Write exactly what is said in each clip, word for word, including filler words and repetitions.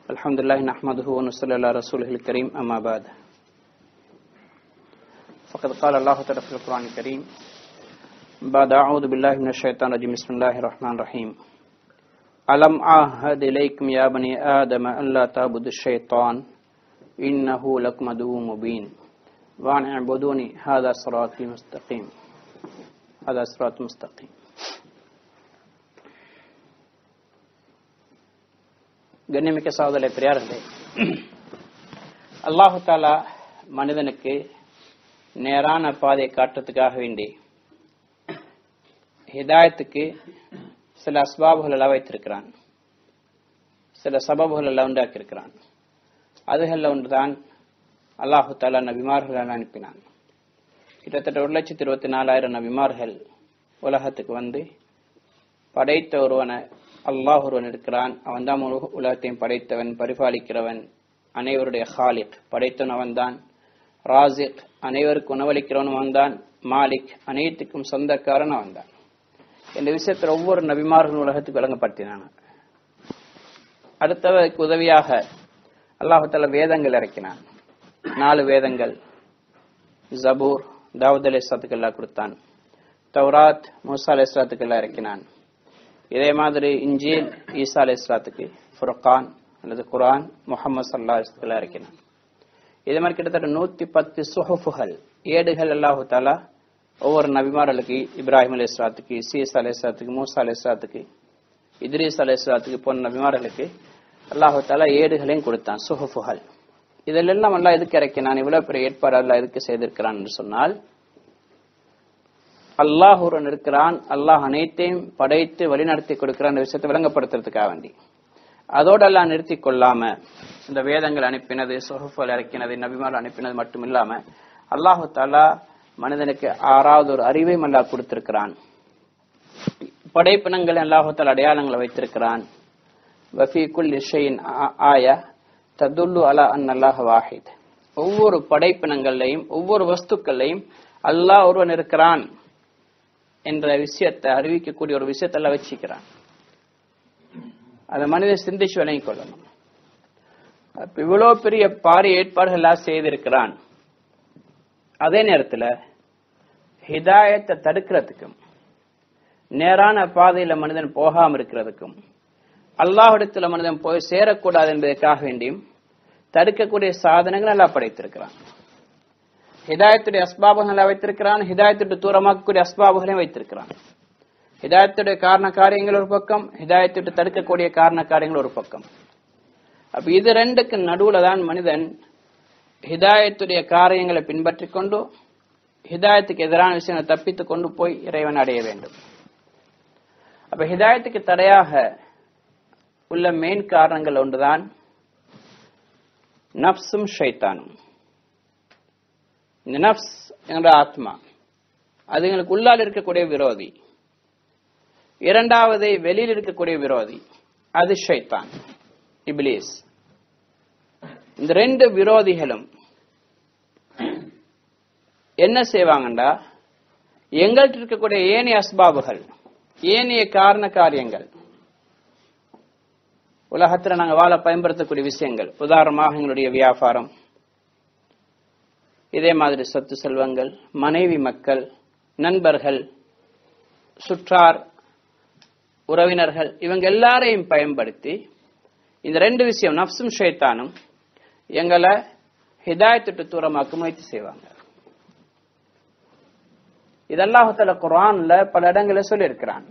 الحمد لله نحمده ونصلي على رسوله الكريم أما بعد فقد قال الله تعالى في القرآن الكريم بعد أعوذ بالله من الشيطان الرجيم بسم الله الرحمن الرحيم ألم أعهد إليكم يا بني آدم ألا تعبدوا الشيطان إنه لكم عدو مبين وأن اعبدوني هذا صراط مستقيم هذا صراط مستقيم. கண்ணியமிக்க சகோதரர்களே, பெரியார்களே, அல்லாஹு தாலா மனிதனுக்கு நேரான பாதையை காட்டுறதுக்காக வேண்டி ஹிதாயத்துக்கு சில அஸ்பாபுகள் எல்லாம் வைத்திருக்கிறான், சில சபபுகள் எல்லாம் உண்டாக்கியிருக்கிறான். அதுகள்ல ஒன்றுதான் அல்லாஹு தாலா நபிமார்கள் அனுப்பினான். கிட்டத்தட்ட ஒரு லட்சத்தி இருபத்தி நாலாயிரம் நபிமார்கள் உலகத்துக்கு வந்து படைத்த ஒருவனை அல்லாஹ் ஒருவன் இருக்கிறான், அவன் தான் உலகத்தையும் படைத்தவன், பரிபாலிக்கிறவன், அனைவருடைய ஹாலிக், படைத்தவன் அவன் தான், ராசிக், அனைவருக்கு உணவளிக்கிறவன் அவன் தான், மாலிக், அனைத்துக்கும் சொந்தக்காரன் அவன் தான். இந்த விஷயத்தில் ஒவ்வொரு நபிமார்களும் உலகத்துக்கு வழங்கப்படுத்தினான். அடுத்தவருக்கு உதவியாக அல்லாஹு தஆலா வேதங்கள் இறக்கினான். நாலு வேதங்கள், ஜபூர் தாவூத் அலைஹிஸ்ஸலாத்துக்கு எல்லாம் கொடுத்தான், தௌராத் மூசா அலைஹிஸ்ஸலாத்துக்கு எல்லாம் இறக்கினான். இதே மாதிரி இன்ஜீல் ஈசா அலைஹிஸ்ஸலாத்துக்கு, ஃபுர்கான் அல்லது குர்ஆன் முஹம்மது ஸல்லல்லாஹு அலைஹி வஸல்லம் இறக்கினான். இதே மாதிரி கிட்டத்தட்ட நூத்தி பத்து சுஹுஃபுகள், ஏடுகள் அல்லாஹு தஆலா ஒவ்வொரு நபிமார்களுக்கு, இப்ராஹிம் அலைஹிஸ்ஸலாத்துக்கு, ஈசா அலைஹிஸ்ஸலாத்துக்கு, மூசா அலைஹிஸ்ஸலாத்துக்கு, இத்ரீஸ் அலைஹிஸ்ஸலாத்துக்கு போன்ற நபிமார்களுக்கு அல்லாஹு தஆலா ஏடுகளையும் கொடுத்தான், சுஹுஃபுகள். இதெல்லாம் அல்லாஹ் எதுக்கு இறக்கினான்? இவ்வளவு பெரிய ஏற்பாடு அல்லாஹ் எதுக்கு செய்திருக்கிறான் என்று சொன்னால், அல்லாஹ் ஒருவன் இருக்கிறான், அல்லாஹ் அனைத்தையும் படைத்து வழிநடத்தி கொடுக்கிறான் விஷயத்தை விளங்கப்படுத்துறதுக்காக வேண்டி. அதோடு எல்லாம் நிறுத்தி கொள்ளாம இந்த வேதங்கள் அனுப்பினது, சுஹுஃபுகள் இறக்கினது, நபிமார்கள் அனுப்பினது மட்டும் இல்லாம அல்லாஹு தஆலா மனிதனுக்கு ஆறாவது ஒரு அறிவையும் அல்லாஹ் கொடுத்திருக்கிறான். படைப்பினங்கள் அல்லாஹு தஆலா அடையாளங்களை வைத்திருக்கிறான். வஃபீ குல்லி ஷைஇன் ஆயா ததுல்லு அலா அன்னல்லாஹ வாஹித். ஒவ்வொரு படைப்பினங்களையும் ஒவ்வொரு வஸ்துக்களையும் அல்லாஹ் ஒருவன் இருக்கிறான் என்ற விஷயத்தை அறிவிக்கக்கூடிய ஒரு விஷயத்தை எல்லாம் வச்சுக்கிறான். அதை மனிதன் சிந்திச்சு விளங்கிக் கொள்ளணும். இவ்வளவு பெரிய பாரிய ஏற்பாடுகள் எல்லாம் செய்திருக்கிறான். அதே நேரத்தில் ஹிதாயத்தை தடுக்கிறதுக்கும் நேரான பாதையில மனிதன் போகாம இருக்கிறதுக்கும் அல்லாஹ்விடத்தில் மனிதன் போய் சேரக்கூடாது என்பதற்காக வேண்டியும் தடுக்கக்கூடிய சாதனங்கள் எல்லாம் படைத்திருக்கிறான். ஹிதாயத்துடைய அஸ்பாபுகளை வைத்திருக்கிறான், ஹிதாயத்துடைய தூரமாக்கக்கூடிய அஸ்பாபுகளையும் வைத்திருக்கிறான். ஹிதாயத்துடைய காரண காரியங்கள் ஒரு பக்கம், ஹிதாயத்துடைய தடுக்கக்கூடிய காரண காரியங்கள் ஒரு பக்கம். அப்ப இது ரெண்டுக்கு நடுவுல தான் மனிதன் ஹிதாயத்துடைய காரியங்களை பின்பற்றி கொண்டு ஹிதாயத்துக்கு எதிரான விஷயங்களை தப்பித்து கொண்டு போய் இறைவன் அடைய வேண்டும். அப்ப ஹிதாயத்துக்கு தடையாக உள்ள மெயின் காரணங்கள் ஒன்றுதான் நப்சும் ஷைத்தானும். இந்த நப்ஸ் என்ற ஆத்மா அது எங்களுக்கு உள்ளால் இருக்கக்கூடிய விரோதி. இரண்டாவது வெளியில் இருக்கக்கூடிய விரோதி, அது ஷைத்தான், இப்லீஸ். இந்த ரெண்டு விரோதிகளும் என்ன செய்வாங்கண்டா, எங்கள்கிட்ட இருக்கக்கூடிய ஏனைய அஸ்பாபுகள், ஏனைய காரண காரியங்கள், உலகத்தில் நாங்கள் வாழ பயன்படுத்தக்கூடிய விஷயங்கள், உதாரணமாக எங்களுடைய வியாபாரம், இதே மாதிரி சொத்து செல்வங்கள், மனைவி மக்கள், நண்பர்கள், சுற்றார், உறவினர்கள், இவங்க எல்லாரையும் பயன்படுத்தி இந்த ரெண்டு விஷயம் நப்சும் ஷைத்தானும் எங்களை ஹிதாயத்துட்டு தூரமாக்க முயற்சி செய்வாங்க. இதெல்லாம் அல்லாஹ் தஆலா குர்ஆன்ல பல இடங்களில் சொல்லி இருக்கிறான்.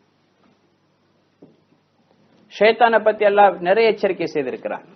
ஷைத்தானை பத்தி எல்லாம் நிறைய எச்சரிக்கை செய்திருக்கிறான்.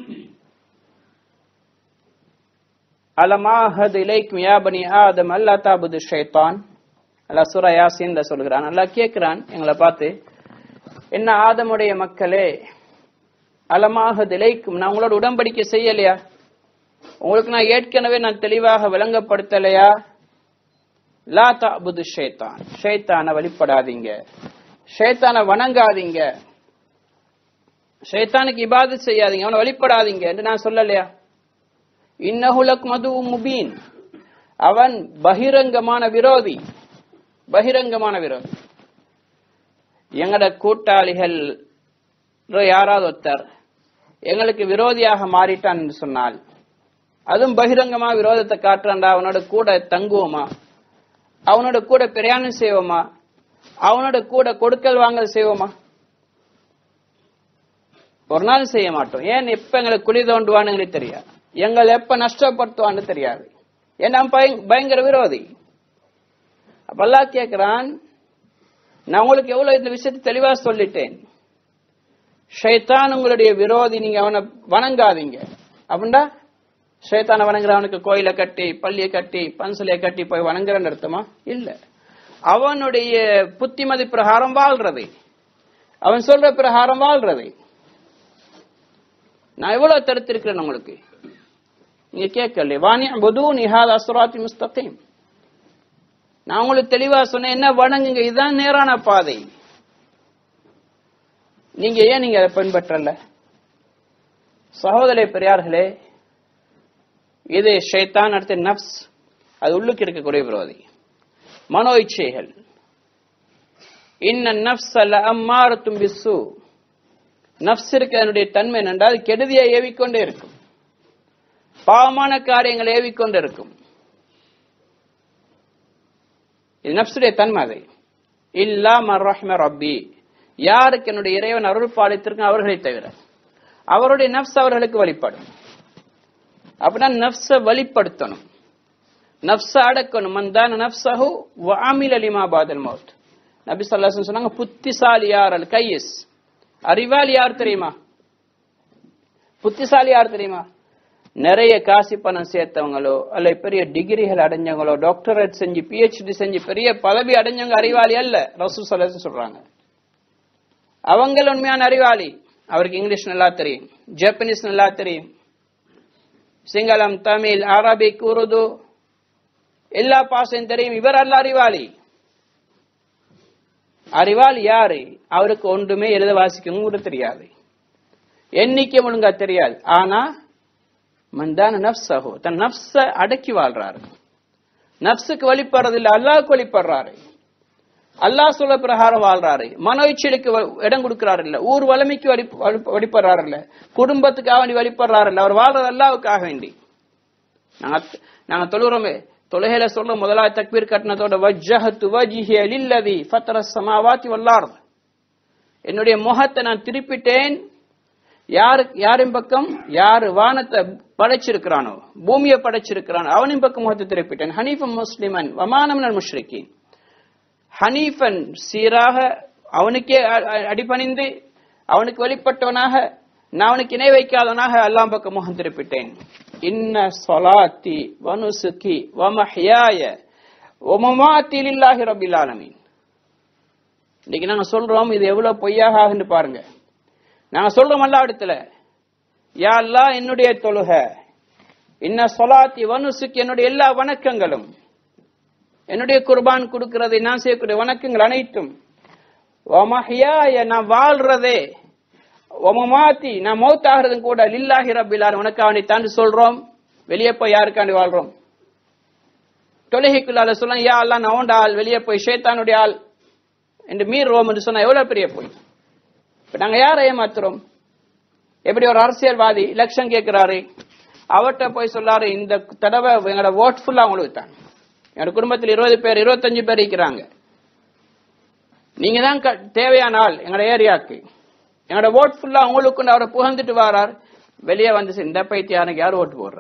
அலமாஹது இலைக்கும் யா பனி ஆதம் அல்லா தஅபுது ஷைத்தான். அல்லாஹ் சூரா யாசீன்ல சொல்கிறான். அல்லாஹ் கேட்கிறான் எங்களை பார்த்து, என்ன ஆதமுடைய மக்களே, அலமாஹது இலைக்கும், நான் உங்களோட உடன்படிக்கை செய்யலையா? உங்களுக்கு நான் ஏற்கனவே நான் தெளிவாக விளங்கப்படுத்தலையா? லா தஅபுது ஷைத்தான், ஷைத்தானை வழிபடாதீங்க, ஷைத்தானை வணங்காதீங்க, ஷைத்தானுக்கு இபாதத் செய்யாதீங்க, அவனை வழிபடாதீங்க என்று நான் சொல்லலையா? இன்னஹு லக்கும் அதுவும் முபீன், அவன் பகிரங்கமான விரோதி, பகிரங்கமான விரோதி. எங்கட கூட்டாளிகள் யாராவது ஒருத்தர் எங்களுக்கு விரோதியாக மாறிட்டான் என்று சொன்னால், அதுவும் பகிரங்கமா விரோதத்தை காட்டுறான்டா, அவனோட கூட தங்குவோமா, அவனோட கூட பிரயாணம் செய்வோமா, அவனோட கூட கொடுக்கல் வாங்கல் செய்வோமா? ஒரு நாள் செய்ய மாட்டோம். ஏன்? எப்ப எங்களுக்கு குழி தோண்டுவான்னு எங்களுக்கு தெரியாது, எங்களை எப்ப நஷ்டப்படுத்துவான்னு தெரியாது. ஏன்னா பயங்கர விரோதி. அப்ப அல்லாஹ் கேட்கிறான், நான் உங்களுக்கு எவ்வளவு இந்த விஷயத்தை தெளிவா சொல்லிட்டேன். ஷைத்தான் உங்களுடைய விரோதி, நீங்க அவனை வணங்காதீங்க. அப்படின்னா ஷைத்தான வணங்குறவனுக்கு கோயிலை கட்டி பள்ளியை கட்டி பன்சலையை கட்டி போய் வணங்குறன்னு அர்த்தமா? இல்ல. அவனுடைய புத்திமதி பிரகாரம் வாழ்றது, அவன் சொல்ற பிரகாரம் வாழ்றது. நான் எவ்வளவு தடுத்திருக்கிறேன் உங்களுக்கு, நீங்க கேட்கல. வாணி புதூனி ஹாதா ஸிராத்தி முஸ்தகீம். நான் உங்களுக்கு தெளிவா சொன்னேன், என்ன வணங்குங்க, இதுதான் நேரான பாதை. நீங்க ஏன் நீங்க அதை பின்பற்றல? சகோதர பெரியார்களே, இது ஷைத்தான், அடுத்த நப்ஸ், அது உள்ளுக்கு இருக்கக்கூடிய விரோதி. மனோ இச்சைகள். இன்ன நப்ஸ லஅம்மாரத்தும் பிஸ்ஸூ. நப்ஸ் இருக்க அதனுடைய தன்மை என்றால் கெடுதியை ஏவிக்கொண்டே இருக்கும், பாவமான காரியங்களை ஏவிக்கொண்டே இருக்கும். இது நப்சுடைய தன்மை. அதை இல்லா மர் ரஹ்ம ரப்பி, யாருக்கு என்னுடைய இறைவன் அருள் பாலித்திருக்கும் அவர்களை தவிர. அவருடைய நப்ஸ் அவர்களுக்கு வழிபடும். அப்படின்னா நப்ச வழிபடுத்தணும், நப்ச அடக்கணும். மந்தான நப்சஹு வஅமில லிமா பாதல் மௌத். நபி ஸல்லல்லாஹு அலைஹி வஸல்லம் சொன்னாங்க, புத்திசாலி யார்? Al Qais. அறிவாளி யார் தெரியுமா? புத்திசாலி யார் தெரியுமா? நிறைய காசி பணம் சேர்த்தவங்களோ அல்ல பெரிய டிகிரிகள் அடைஞ்சவங்களோ, டாக்டரேட் செஞ்சு பிஹெச்டி செஞ்சு பெரிய பதவி அடைஞ்சவங்க அறிவாளி அல்ல. ரசூல் ஸல்லல்லாஹு அலைஹி வஸல்லம் சொல்றாங்க, அவங்க உண்மையான அறிவாளி. அவருக்கு இங்கிலீஷ் நல்லா தெரியும், ஜப்பனீஸ் நல்லா தெரியும், சிங்களம், தமிழ், அரபிக், உருது எல்லா பாஷையும் தெரியும். இவர் அல்ல அறிவாளி. அறிவாளி யாரு? அவருக்கு ஒன்றுமே எழுத வாசிக்கவும் கூட தெரியாது, எண்ணிக்கை ஒழுங்கா தெரியாது. ஆனா மந்தான நப்சஹு, தன் நப்ச அடக்கி வாழ்றாரு. நப்சுக்கு வழிபடுறது இல்ல, அல்லாஹ்வுக்கு வழிபடுறாரு. அல்லாஹ் சொல்ல பிரகாரம் வாழ்றாரு. மனோ இச்சைக்கு இடம் கொடுக்கிறாரு இல்ல, ஊர் வலிமைக்கு வழிபடுறாரு இல்ல, குடும்பத்துக்காக வேண்டி வழிபடுறாரு இல்ல, அவர் வாழ்றது அல்லாஹ்வுக்காக வேண்டி. நாங்க நாங்க தொழுகிறோமே, தொழுகையில சொல்ற முதலாவது தக்பீர் கட்டினதோட வஜ்ஜஹத்து வஜ்ஹிய லில்லதி ஃபத்தரஸ் ஸமாவாதி வல் அர்த், என்னுடைய முகத்தை நான் திருப்பிட்டேன் யாரு யாரின் பக்கம்? யாரு வானத்தை படைச்சிருக்கிறானோ, பூமியை படைச்சிருக்கிறானோ அவனின் பக்கம் முகத்தை திருப்பிட்டேன். ஹனீஃபன் முஸ்லிமன் வமானம் மினல் முஷ்ரிக்கீன். ஹனீஃபன் சீராக அவனுக்கே அடிபணிந்து அவனுக்கு வழிபட்டவனாக, நான் அவனுக்கு இணை வைக்காதவனாக அல்லாஹ் பக்கம் முகம் திருப்பிட்டேன். இன்ன ஸலாத்தி வ நுசுகி வ மஹ்யாய வ மமாத்தி லில்லாஹி ரப்பில் ஆலமீன். இன்னைக்கு நாங்க சொல்றோம், இது எவ்வளவு பொய்யாக ஆகுன்னு பாருங்க. நாங்க சொல்றோம் அல்லாஹ் இடத்துல, யா அல்லாஹ் என்னுடைய தொழுகை, இன்ன ஸலாத்தி வ நுசுகி என்னுடைய எல்லா வணக்கங்களும், என்னுடைய குர்பான் கொடுக்கிறது, நான் செய்யக்கூடிய வணக்கங்கள் அனைத்தும், வ மஹ்யாய நான் வாழ்றதே, வ மமாத்தி நான் மௌத்தாகிறதும் கூட லில்லாஹி ரப்பில் ஆலமீன் உனக்காண்டி தான் சொல்றோம். வெளியே போய் யாருக்காண்டி வாழ்றோம்? தொழுகைக்குள்ள சொல்ல, யா அல்லாஹ் நான் உண்ட ஆள், வெளியே போய் ஷைத்தானுடைய ஆள் என்று மீறுவோம் என்று சொன்னா எவ்வளவு பெரிய போய். இப்ப நாங்க யாரை ஏமாத்துறோம்? எப்படி ஒரு அரசியல்வாதி எலெக்ஷன் கேட்கிறாரு, அவர்கிட்ட போய் சொல்லாரு, இந்த தடவை எங்களோட ஓட் ஃபுல்லா அவங்களுக்கு தான், என்னோட குடும்பத்தில் இருபது பேர் இருபத்தஞ்சு பேர் இருக்கிறாங்க, நீங்க தான் தேவையான ஆள் எங்களோட ஏரியாவுக்கு, என்னோட ஓட் ஃபுல்லா உங்களுக்கு அவரை புகழ்ந்துட்டு வரார். வெளியே வந்து இந்த பைத்தியாருக்கு யார் ஓட்டு போடுற,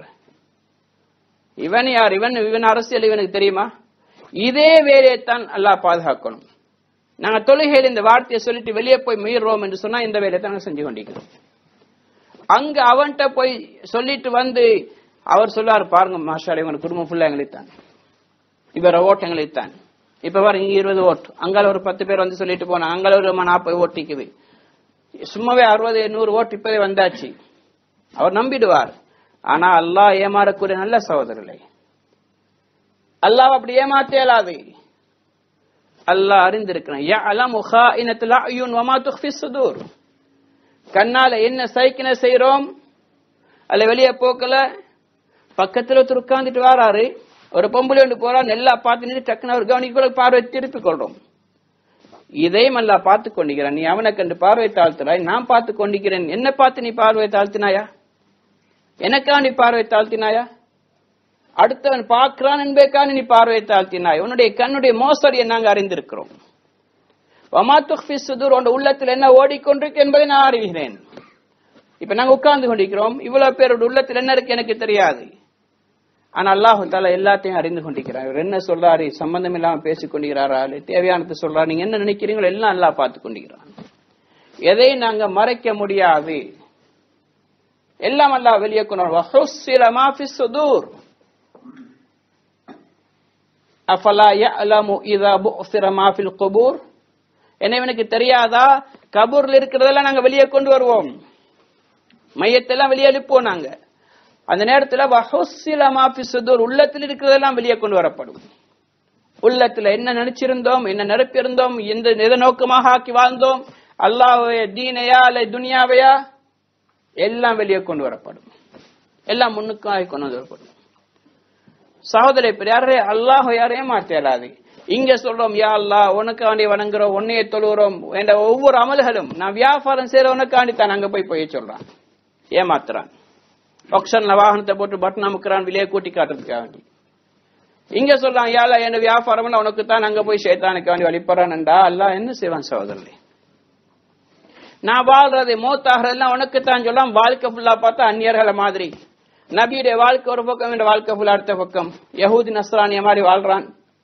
இவன் யார், இவன் இவன் அரசியல் இவனுக்கு தெரியுமா? இதே வேலையைத்தான் அல்லாஹ் பாதுகாக்கணும். நாங்க தொழுகையில் இந்த வார்த்தையை சொல்லிட்டு வெளியே போய் மீறுறோம் என்று சொன்னா இந்த வேலையை தான் செஞ்சு கொண்டிருக்கிறோம். அங்க அவன்கிட்ட போய் சொல்லிட்டு வந்து அவர் சொல்லாரு, பாருங்க மாஷா இவங்க குடும்பம் ஃபுல்லா எங்களைத்தான், இவர ஓட்டு எங்களைத்தான், இப்ப பாருங்க இங்க இருபது ஓட்டு, அங்கால ஒரு பத்து பேர் வந்து சொல்லிட்டு போனா, அங்கால ஒரு நாற்பது ஓட்டிக்குது, சும்மாவே அறுபது நூறு ஓட்டு இப்பவே வந்தாச்சு. அவர் நம்பிடுவார். ஆனா அல்லாஹ் ஏமாறக்கூடிய நல்ல சகோதரர்களே, அல்லாஹ் அப்படி ஏமாற்ற இயலாது. அல்லாஹ் அறிந்திருக்கிறான். யஅலமு ஹாயினத்துல் அயுன் வமா துக்ஃபிஸ் சுதூர். கண்ணால என்ன சைக்கின செய்றோம், அல்ல வெளியே போக்கல, பக்கத்துல ஒருத்தர் உட்கார்ந்துட்டு வராரு, ஒரு பொம்பளை ஒன்று போறா, நல்லா பார்த்து நின்று டக்குன்னு அவர் கவனிக்க பார்வை திருப்பி கொள்றோம். இதையும் அல்லாஹ் பார்த்து கொண்டிருக்கிறான். நீ அவனை கண்டு பார்வை தாழ்த்தினாய், நான் பார்த்து கொண்டிருக்கிறேன். என்ன பார்த்து நீ பார்வை தாழ்த்தினாயா? எனக்கா நீ பார்வை தாழ்த்தினாயா? அடுத்தவன் பார்க்கிறான் என்பதற்காக நீ பார்வை தாழ்த்தினாய். உன்னுடைய கண்ணுடைய மோசடியை நாங்கள் அறிந்திருக்கிறோம். வமா துக்ஃபி சுதூர், உன் உள்ளத்தில் என்ன ஓடிக்கொண்டிருக்கு என்பதை நான் அறிகிறேன். இப்ப நாங்க உட்கார்ந்து கொண்டிருக்கிறோம், இவ்வளவு பேரோட உள்ளத்தில் என்ன இருக்கு எனக்கு தெரியாது. ஆனா அல்லாஹ் தஆலா எல்லாத்தையும் அறிந்து கொண்டிருக்கிறார். இவர் என்ன சொல்றாரு, சம்பந்தம் இல்லாம பேசிக் கொண்டிருக்கிறாரா, தேவையானது சொல்றாரு, நீங்க என்ன நினைக்கிறீங்களோ எல்லாம் அல்லாஹ் பார்த்து கொண்டிருக்கிறான். எதை நாங்க மறைக்க முடியாது, எல்லாம் அல்லாஹ் வெளியே கொண்டு வஹுஸ்ஸில மா ஃபிஸ் சுதூர் அஃபலா யஅலமு இதா புஃஸிர மா ஃபில் குபூர். என்னவனுக்கு தெரியாதா, கபூர்ல இருக்கிறதெல்லாம் நாங்க வெளியே கொண்டு வருவோம், மையத்தெல்லாம் வெளியே எழுப்போம். நாங்க அந்த நேரத்துல வஹுஸ்ஸில மா ஃபிஸ் சுதூர், உள்ளத்தில் இருக்கிறதெல்லாம் வெளியே கொண்டு வரப்படும். உள்ளத்துல என்ன நினைச்சிருந்தோம், என்ன நிரப்பியிருந்தோம், எந்த எதை நோக்கமாக ஆக்கி வாழ்ந்தோம், அல்லாஹ்வையா தீனையா அல்ல துனியாவையா, எல்லாம் வெளியே கொண்டு வரப்படும். எல்லாம் முன்னுக்காக கொண்டு வரப்படும். சகோதரே பெரியாரே, அல்லாஹ் யாரையும் மாற்றலாது. இங்க சொல்றோம் யா அல்லாஹ் உனக்காண்டி வணங்குறோம், உன்னையே தொழுகிறோம் என்ற ஒவ்வொரு அமல்களும் நான் வியாபாரம் செய்யற உனக்காண்டி தான் அங்க போய் போய் சொல்றான், ஏமாத்துறான். ஆக்ஷன்ல வாகனத்தை போட்டு பட்டன் அமுக்குறான் விலையை கூட்டி காட்டுறதுக்காக வேண்டி. இங்க சொல்றான் யா அல்லாஹ் என் வியாபாரம் உனக்கு தான், அங்க போய் ஷைத்தானுக்கு வேண்டி வழிபடுறான் என்றா அல்லாஹ் என்ன செய்வான் சகோதரர்களே? நான் வாழ்றது மௌத்தாகிறதெல்லாம் உனக்கு தான் சொல்லலாம். வாழ்க்கை ஃபுல்லா பார்த்தா அந்நியர்களை மாதிரி. நபியுடைய வாழ்க்கை ஒரு பக்கம், என்ற வாழ்க்கை ஃபுல்லா அடுத்த பக்கம். யஹூதி நஸ்ரானிய மாதிரி வாழ்றான்.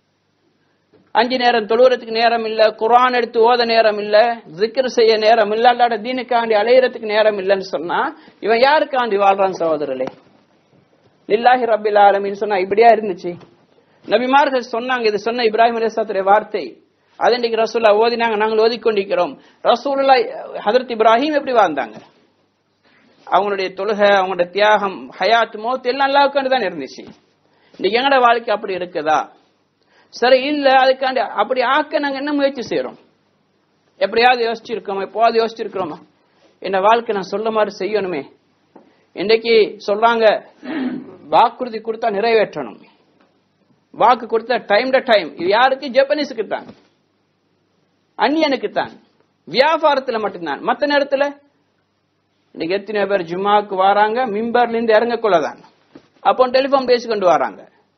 அஞ்சு நேரம் தொழுகிறதுக்கு நேரம் இல்ல, குர்ஆன் எடுத்து ஓத நேரம் இல்ல, ஜிக்ர் செய்ய நேரம் இல்ல, அல்லாஹ்வுடைய தீனுக்காண்டி அலையறதுக்கு நேரம் இல்லைன்னு சொன்னா இவன் யாருக்காண்டி வாழ்றான் சகோதரர்களே? லில்லாஹி ரப்பில் ஆலமீன் சொன்னா இப்படியா இருந்துச்சு? நபிமார்கள் சொன்னாங்க, இது சொன்ன இப்ராஹிம் அலைஹிஸ்ஸலாத்துடைய வார்த்தை. அதை இன்னைக்கு ரசூலுல்லாஹ் ஓதினாங்க, நாங்கள் ஓதிக்கொண்டிருக்கிறோம். ரசூலுல்லாஹ் ஹஜ்ரத் இப்ராஹிம் எப்படி வாழ்ந்தாங்க, அவங்களுடைய தொழுகை, அவங்களுடைய தியாகம், ஹயாத், மௌத் எல்லாம் அல்லாஹ்வுக்காண்டி தான் இருந்துச்சு. இன்னைக்கு எங்கட வாழ்க்கை அப்படி இருக்குதா? சரி இல்ல, அதுக்காண்டி அப்படி ஆக்க நாங்க என்ன முயற்சி செய்யறோம்? எப்படியாவது யோசிச்சிருக்கோமா? எப்போது யோசிச்சிருக்கிறோமா? என்ன வாழ்க்கை நான் சொல்ல மாதிரி செய்யணுமே. இன்றைக்கு சொல்றாங்க வாக்குறுதி கொடுத்தா நிறைவேற்றணும், வாக்கு கொடுத்தா டைம் டு டைம். இது யாருக்கு? ஜப்பனீஸுக்கு தான், அந்நியனுக்கு தான், வியாபாரத்துல மட்டும்தான். மற்ற நேரத்துல இன்னைக்கு எத்தனை பேர் ஜும்மாவுக்கு வராங்க, மிம்பர்ல இருந்து இறங்க கொள்ளதான், அப்போ டெலிபோன் பேசி கொண்டு வராங்க.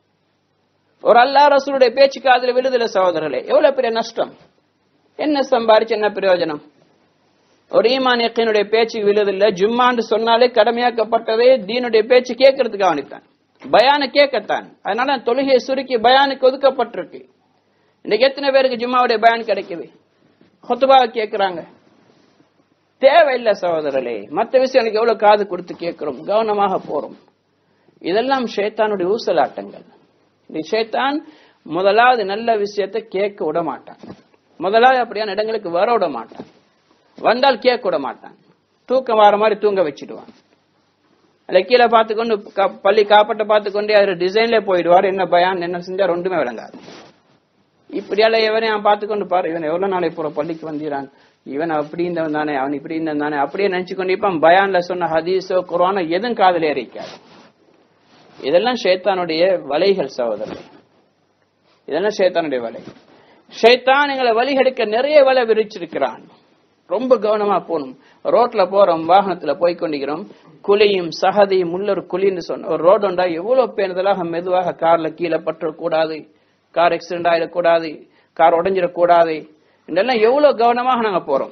ஒரு அல்லாஹ் ரசூலுடைய பேச்சு காதுல விழுதல சகோதரர்களே, எவ்வளவு பெரிய நஷ்டம். என்ன சம்பாரிச்சு என்ன பிரயோஜனம்? ஒரு ஈமான் யக்கீனுடைய பேச்சு விழுதில்லை. ஜும்மான்னு சொன்னாலே கடமையாக்கப்பட்டதே தீனுடைய பேச்சு கேட்கறதுக்கு அவனுத்தான், பயான கேட்கத்தான். அதனால தொழுகையை சுருக்கி பயானுக்கு ஒதுக்கப்பட்டிருக்கு. இன்னைக்கு எத்தனை பேருக்கு ஜும்மாவுடைய பயான் கிடைக்குது, ஹுத்பாவை கேட்கிறாங்க. தேவையில்லை சகோதரர்களே. மற்ற விஷயம் எனக்கு எவ்வளவு காது கொடுத்து கேட்கிறோம், கவனமாக போறோம். இதெல்லாம் ஷைத்தானுடைய ஊசலாட்டங்கள். இந்த ஷைத்தான் முதலாவது நல்ல விஷயத்தை கேட்க விட மாட்டான், முதலாவது அப்படியான இடங்களுக்கு வர விட மாட்டான், வந்தால் கேட்க விட மாட்டான், தூக்கம் வர மாதிரி தூங்க வச்சிடுவான். அல்ல கீழே பார்த்துக்கொண்டு பள்ளி காப்பட்டை பார்த்துக்கொண்டே அது டிசைன்ல போயிடுவார். என்ன பயான் என்ன செஞ்சா ரெண்டுமே விளங்காது. இப்படியால எவரையும் பார்த்துக்கொண்டு பாரு, இவன் எவ்வளவு நாளை போற பள்ளிக்கு வந்திரான், இவன் அப்படி இருந்தவன் தானே, அவன் இப்படி இருந்தவன் தானே, அப்படியே நினைச்சு கொண்டிருப்பான். பயான்ல சொன்ன ஹதீஸோ குர்ஆனோ எதுவும் காதலே அறிக்காது. இதெல்லாம் ஷைத்தானுடைய வலைகள் சகோதரர்களே, இதெல்லாம் ஷைத்தானுடைய வலை. ஷைத்தான் எங்களை வழிகெடுக்க நிறைய வலை விரிச்சிருக்கிறான். ரொம்ப கவனமா போகணும். ரோட்ல போறோம், வாகனத்துல போய் கொண்டிருக்கிறோம், குழியும் சகதியும் உள்ள ஒரு குழின்னு சொன்ன ஒரு ரோடு உண்டா எவ்வளவு பேருந்தலாக மெதுவாக கார்ல கீழே பற்றக்கூடாது, கார் ஆக்சிடென்ட் ஆயிடக்கூடாது, கார் உடஞ்சிடக்கூடாது, இதெல்லாம் எவ்வளவு கவனமாக நாங்க போறோம்.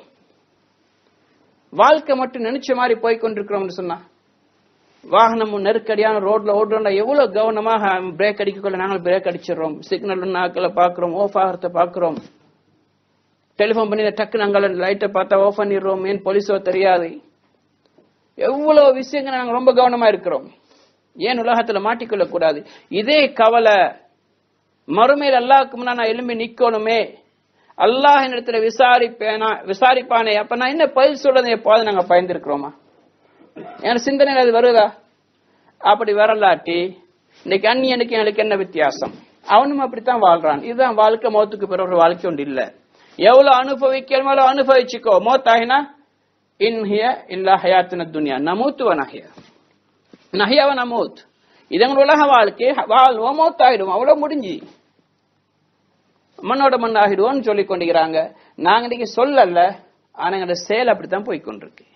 வாழ்க்கை மட்டும் நினைச்ச மாதிரி போய் கொண்டிருக்கிறோம்னு சொன்னா, வாகனம் நெருக்கடியான ரோட்ல ஓடுறோம்னா எவ்வளவு கவனமாக பிரேக் அடிக்கக்குள்ள நாங்கள் பிரேக் அடிச்சிடறோம், சிக்னல் நாக்களை பாக்குறோம், ஆஃப் ஆகிறத பாக்குறோம், டெலிபோன் பண்ணி டக்கு நாங்கள் லைட்டை பார்த்தா ஆஃப் பண்ணிடுறோம், ஏன் போலீஸோ தெரியாது. எவ்வளவு விஷயங்கள் நாங்க ரொம்ப கவனமா இருக்கிறோம். ஏன் உலகத்துல மாட்டிக்கொள்ள கூடாது? இதே கவலை மறுமையில் அல்லாஹ்வுக்கு முன்னா நான் எழும்பி நிக்கணுமே, அல்லாஹ் இடத்துல விசாரிப்பேனா விசாரிப்பானே, அப்ப நான் என்ன பதில் சொல்றது எப்போது நாங்க பயந்துருக்கிறோமா? என் சிந்தனையில் அது வருதா? அப்படி வரலாட்டி இன்னைக்கு அந்நியனுக்கு எனக்கு என்ன வித்தியாசம்? அவனும் அப்படித்தான் வாழ்றான். இதுதான் வாழ்க்கை. மௌத்துக்கு பிறகு ஒரு வாழ்க்கை ஒன்று இல்ல. எவ்வளவு அனுபவிக்கணுமோ அனுபவிச்சுக்கோ. மௌத்தாகினா இன்ஹிய இல்லா ஹயாத்துன துன்யா நமூத்து வ நஹ்யா, நஹ்யா வ நமூத். இது உலக வாழ்க்கை, வாழ்வோம் மௌத்தாயிடும், அவ்வளவு முடிஞ்சு. மண்ணோட மண் ஆகிடுவோம்னு சொல்லி கொண்டிருக்கிறாங்க. நாங்க இன்னைக்கு சொல்லல, ஆனா எங்களோட செயல் அப்படித்தான் போய்கொண்டிருக்கு.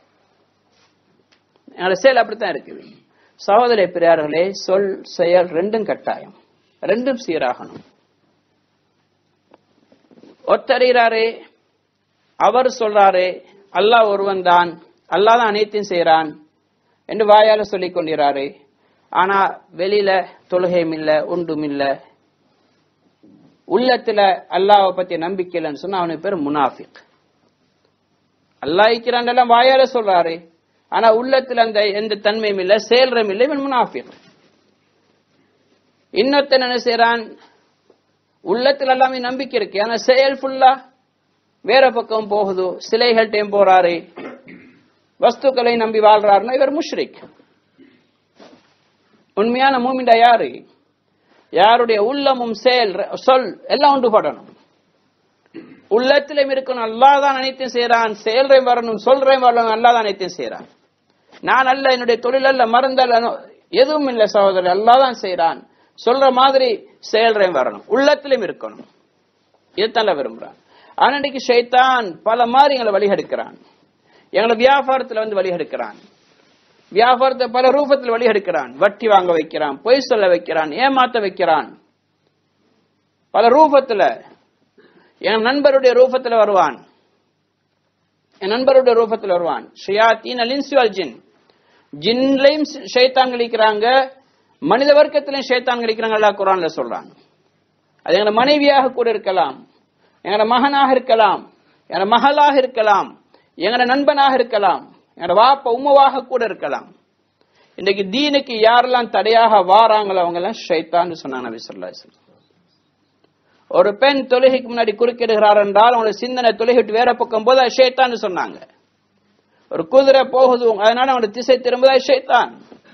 எங்களோட செயல் அப்படித்தான் இருக்குது. சகோதர பெரியார்களே, சொல் செயல் ரெண்டும் கட்டாயம், ரெண்டும் சீராகணும். ஒத்தறிகிறாரே, அவர் சொல்றாரு அல்லாஹ் ஒருவன் தான், அல்லாஹ் தான் அனைத்தையும் செய்யறான் என்று வாயால சொல்லிக் கொண்டிருக்கிறாரு. ஆனா வெளியில தொழுகையும் இல்ல, ஒன்றும் இல்ல. உள்ளத்துல அல்லாஹ்வை பத்தி நம்பிக்கை இல்லைன்னு சொன்னா அவனுக்கு பேர் முனாஃபிக். அல்லாஹ் இருக்கிறான் எல்லாம் வாயால சொல்றாரு, ஆனா உள்ளத்துல அந்த எந்த தன்மையும் இல்ல, செயல்றம் இல்லை, இவன் முனாஃபிக். இன்னொருத்தன் என்ன செய்யறான், உள்ளத்துல எல்லாமே நம்பிக்கை இருக்கு, ஆனா செயல் ஃபுல்லா வேற பக்கம் போகுது, சிலைகள்டையும் போறாரு, வஸ்துக்களை நம்பி வாழ்றாருன்னா இவர் முஷ்ரிக். உண்மையான மூமின்டா யாரு? யாருடைய உள்ளமும் செயல் சொல் எல்லாம் ஒன்றுபடணும். உள்ளத்திலும் இருக்கணும் அல்லாஹ் தான் அனைத்தையும் செய்யறான், செயல்றையும் வரணும், சொல்றையும் வரணும், அல்லாஹ் தான் அனைத்தையும் செய்யறான். நான் அல்ல, என்னுடைய தொழில் அல்ல, மறந்தல்ல, எதுவும் இல்லை சகோதரர், அல்லாஹ் தான் செய்யறான் சொல்ற மாதிரி செயல்றையும் வரணும், உள்ளத்திலும் இருக்கணும். இதுதான் விரும்புறான். ஆனா இன்னைக்கு ஷைத்தான் பல மாதிரி எங்களை வழிகெடுக்கிறான். எங்களை வியாபாரத்துல வந்து வழிகெடுக்கிறான், வியாபாரத்தை பல ரூபத்தில் வழிகெடுக்கிறான். வட்டி வாங்க வைக்கிறான், பொய் சொல்ல வைக்கிறான், ஏமாத்த வைக்கிறான். பல ரூபத்துல என் நண்பருடைய ரூபத்துல வருவான், என் நண்பருடைய ரூபத்தில் வருவான். ஷயாத்தீன் அல் இன்சி வல் ஜின், ஜின்லையும் ஷைத்தான் கழிக்கிறாங்க, மனித வர்க்கத்திலையும் ஷைத்தான் கழிக்கிறாங்க. அல்லாஹ் குர்ஆன்ல சொல்றான். அது எங்க மனைவியாக கூட இருக்கலாம், எங்க மகனாக இருக்கலாம், எங்க மகளாக இருக்கலாம், எங்க நண்பனாக இருக்கலாம், எங்க வாப்ப உம்மவாக கூட இருக்கலாம். இன்னைக்கு தீனுக்கு யாரெல்லாம் தடையாக வாராங்களோ அவங்க எல்லாம் ஷைத்தான் சொன்னாங்க நபி ஸல்லல்லாஹு அலைஹி வஸல்லம். ஒரு பெண் தொழுகைக்கு முன்னாடி குறுக்கிடுகிறார் என்றால் அவங்களுடைய சிந்தனை தொழுகிட்டு வேற பக்கம் போது அது ஷைத்தான் சொன்னாங்க. ஒரு குதிரை போகுது, அதனால அவனுடைய திசை திரும்புதா ஷைத்தான்.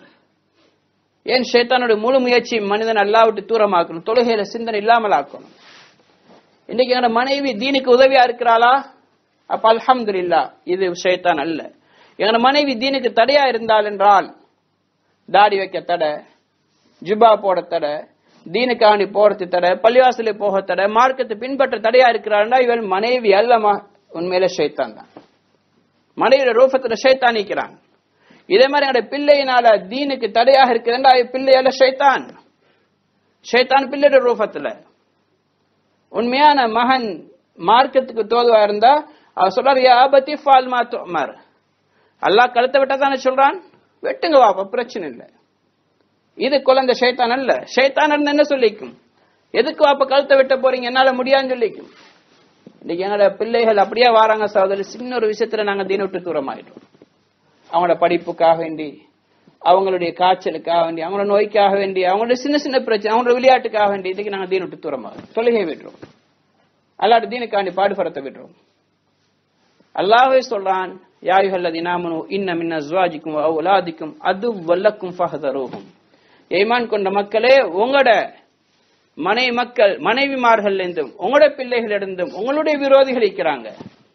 ஏன் ஷைத்தானுடைய முழு முயற்சி மனிதன் அல்லாஹ் விட்டு தூரமாக்கணும், தொழுகையில சிந்தனை இல்லாமல் ஆக்கணும். இன்னைக்கு எங்க மனைவி தீனுக்கு உதவியா இருக்கிறாளா? அப்ப அல்ஹம்துலில்லாஹ், இது ஷைத்தான் அல்ல. எங்க மனைவி தீனுக்கு தடையா இருந்தால் என்றால், தாடி வைக்க தடை, ஜுபா போட தடை, தீனுக்காண்டி போறது தடை, பள்ளிவாசல போக தடை, மார்க்கத்தை பின்பற்ற தடையா இருக்கிறாருன்னா இவன் மனைவி அல்லமா, உண்மையில ஷைத்தான் தான். மனைவியோட ரூபத்துல ஷைத்தான் நிற்கிறான். இதே மாதிரி என்னோட பிள்ளையினால தீனுக்கு தடையாக இருக்கிறதா பிள்ளையால ஷைத்தான், ஷைத்தான் பிள்ளையோட ரூபத்துல. உண்மையான மகன் மார்க்கத்துக்கு தோதுவா இருந்தா அவர் சொல்றாரு, யா அபதி ஃபால் மா துஅமர், அல்லாஹ் கழுத்தை விட்டா தானே சொல்றான், வெட்டுங்க வாப்பா, பிரச்சனை இல்லை. இது குழந்தை ஷைத்தான் அல்ல. ஷைத்தான் என்ன சொல்லிக்கும், எதுக்கு வாப்ப கழுத்தை வெட்ட போறீங்க, என்னால முடியாதுன்னு சொல்லிக்கும். இன்னைக்கு எங்களோட பிள்ளைகள் அப்படியே வாராங்க சகோதரி, சின்ன ஒரு விஷயத்துல நாங்க தீன விட்டு தூரம் ஆயிட்டோம். அவங்களோட படிப்புக்காக வேண்டி, அவங்களுடைய காய்ச்சலுக்காக வேண்டி, அவங்களோட நோய்க்காக வேண்டி, அவங்களுடைய சின்ன சின்ன பிரச்சனை, அவங்களோட விளையாட்டுக்காக வேண்டி இதுக்கு நாங்க தீன விட்டு தூரமாக தொழுகை விடுறோம், அல்லாஹ் தீனுக்காண்டி பாடுபடுத்த விடுறோம். அல்லாஹ்வே சொல்றான், யா அய்யுஹல்லதீன ஆமனூ இன்ன மின் அஸ்வாஜிக்கும் வ அவுலாதிக்கும் அதுவ்வல் லக்கும் ஃபஹ்தரூஹும். ஈமான் கொண்ட மக்களே, உங்களோட மனை மக்கள் மனைவிமார்கள் இருந்தும் உங்களோட பிள்ளைகளிடம் உங்களுடைய விரோதிகள் இருக்கிறாங்க,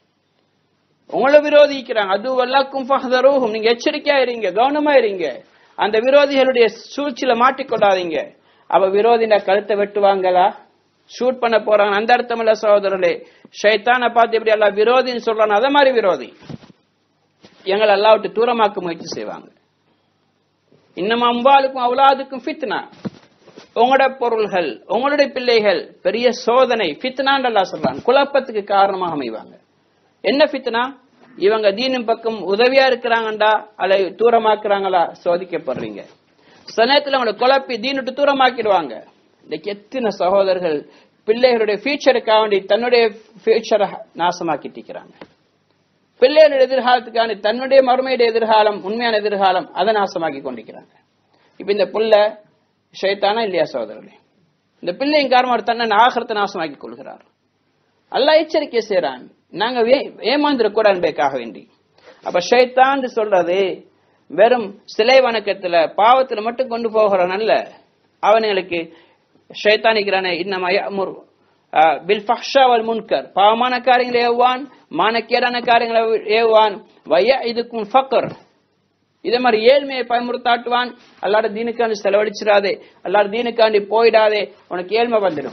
உங்களை விரோதிக்கிறாங்க. அது வல்லாக்கும் ஃபஹ்தரூஹும், நீங்க எச்சரிக்கையா இருங்க, கவனமா இருங்க, அந்த விரோதிகளுடைய சூழ்ச்சியில மாட்டிக்கொள்ளாதீங்க. அவ விரோதின கழுத்தை வெட்டுவாங்களா, ஷூட் பண்ண போறாங்க, அந்த அர்த்தம் இல்ல சகோதரர்களே. ஷைத்தானை பார்த்து எப்படி அல்லாஹ் விரோதின்னு சொல்றான், அத மாதிரி விரோதி எங்களை அல்லாஹ் விட்டு தூரமாக்க முயற்சி செய்வாங்க. இன்னும் அம்பாலுக்கும் அவுலாதுக்கும் ஃபித்னா, உங்களோட பொருள்கள் உங்களுடைய பிள்ளைகள் பெரிய சோதனை, ஃபித்னான்னு அல்லாஹ் சொல்றான், குழப்பத்துக்கு காரணமாக அமைவாங்க. என்ன ஃபித்னா, இவங்க தீனின் பக்கம் உதவியா இருக்கிறாங்கண்டா அல்ல தூரமாக்குறாங்களா, சோதிக்கப்படுறீங்க. சமயத்துல அவங்களை குழப்பி தீனுட்டு தூரமாக்கிடுவாங்க. இன்னைக்கு எத்தனை சகோதரர்கள் பிள்ளைகளுடைய ஃபியூச்சருக்காக வேண்டி தன்னுடைய ஃபியூச்சரை நாசமாக்கிட்டு இருக்கிறாங்க. பிள்ளைகளுடைய எதிர்காலத்துக்கான தன்னுடைய மறுமையுடைய எதிர்காலம், உண்மையான எதிர்காலம், அதை நாசமாக்கி கொண்டிருக்கிறாங்க. இப்ப இந்த புள்ள ஷைத்தானா இல்லையா சகோதரர்களே? இந்த பிள்ளையின் காரணமாக தன்னை ஆகரத்தை நாசமாக்கி கொள்கிறார். அல்லாஹ் எச்சரிக்கை செய்யறான், நாங்க ஏமாந்துடக்கூடாதுக்காக வேண்டி. அப்ப ஷைத்தான் சொல்றது வெறும் சிலை வணக்கத்துல பாவத்துல மட்டும் கொண்டு போகிறான் அல்ல, அவனுங்களுக்கு ஷைத்தானிக்கிறானே இன்னமா யஅமுரு பில் ஃபஹ்ஷா வல் முன்கர், பாவமான காரியங்களை ஏவுவான், மானக்கேடான காரியங்களை ஏவுவான், வயஇதுக்கும் ஃபக்ர், இதே மாதிரி ஏழ்மையை பயமுறுத்தாட்டுவான். அல்லாஹ் தீனுக்காண்டி செலவழிச்சிடாதே, அல்லாஹ் தீனுக்காண்டி போயிடாதே, உனக்கு ஏழ்மை வந்துடும்.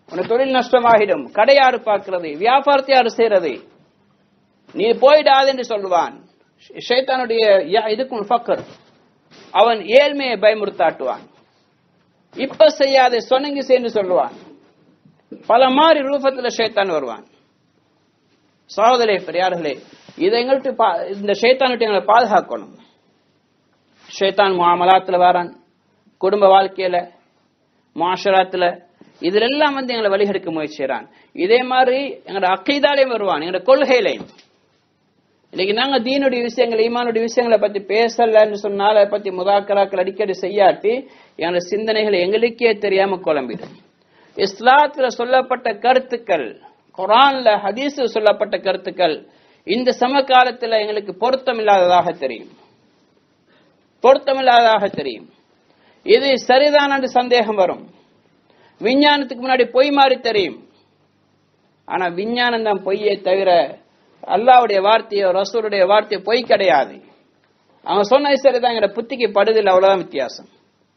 உனக்கு தொழில் நஷ்டமாகிடும், கடை யாரு பார்க்கிறது, வியாபாரத்தை யாரு செய்யறது, நீ போயிடாது என்று சொல்லுவான். ஷைத்தானுடைய இதுக்கும் ஃபக்கர், அவன் ஏழ்மையை பயமுறுத்தாட்டுவான். இப்ப செய்யாத சொன்னங்க செய்யு சொல்லுவான். பல மாதிரி ரூபத்துல ஷைத்தான் வருவான். சகோதரே பெரியார்களே, இதை எங்கள்கிட்ட இந்த ஷைத்தான்கிட்ட எங்களை பாதுகாக்கணும். ஷைத்தான் முஆமலாத்துல வரான், குடும்ப வாழ்க்கையில, முஆஷராத்துல, இதுல எல்லாம் வந்து எங்களை வழிகெடுக்க முயற்சி செய்றான். இதே மாதிரி எங்களோட அக்கீதாலையும் வருவான், எங்களோட கொள்கையிலையும். இன்னைக்கு நாங்க தீனுடைய விஷயங்கள், ஈமானுடைய விஷயங்களை பத்தி பேசலன்னு சொன்னால, அதை பத்தி முதாக்கராக்கள் அடிக்கடி செய்யாட்டி எங்களோட சிந்தனைகள் எங்களுக்கே தெரியாம குழம்பிடும். இஸ்லாத்துல சொல்லப்பட்ட கருத்துக்கள், குர்ஆன்ல ஹதீஸ்ல சொல்லப்பட்ட கருத்துக்கள் இந்த சமகாலத்துல எங்களுக்கு பொருத்தம் இல்லாததாக தெரியும், பொருத்தம் இல்லாததாக தெரியும். இது சரிதான் என்று சந்தேகம் வரும். விஞ்ஞானத்துக்கு முன்னாடி பொய் மாதிரி தெரியும். ஆனா விஞ்ஞானம் தான் பொய்யே தவிர அல்லாஹ்வுடைய வார்த்தையோ ரசூலுடைய வார்த்தையோ பொய் கிடையாது. அவங்க சொன்னது சரிதான், எங்க புத்திக்கு படுதில்லை, அவ்வளவுதான் வித்தியாசம்.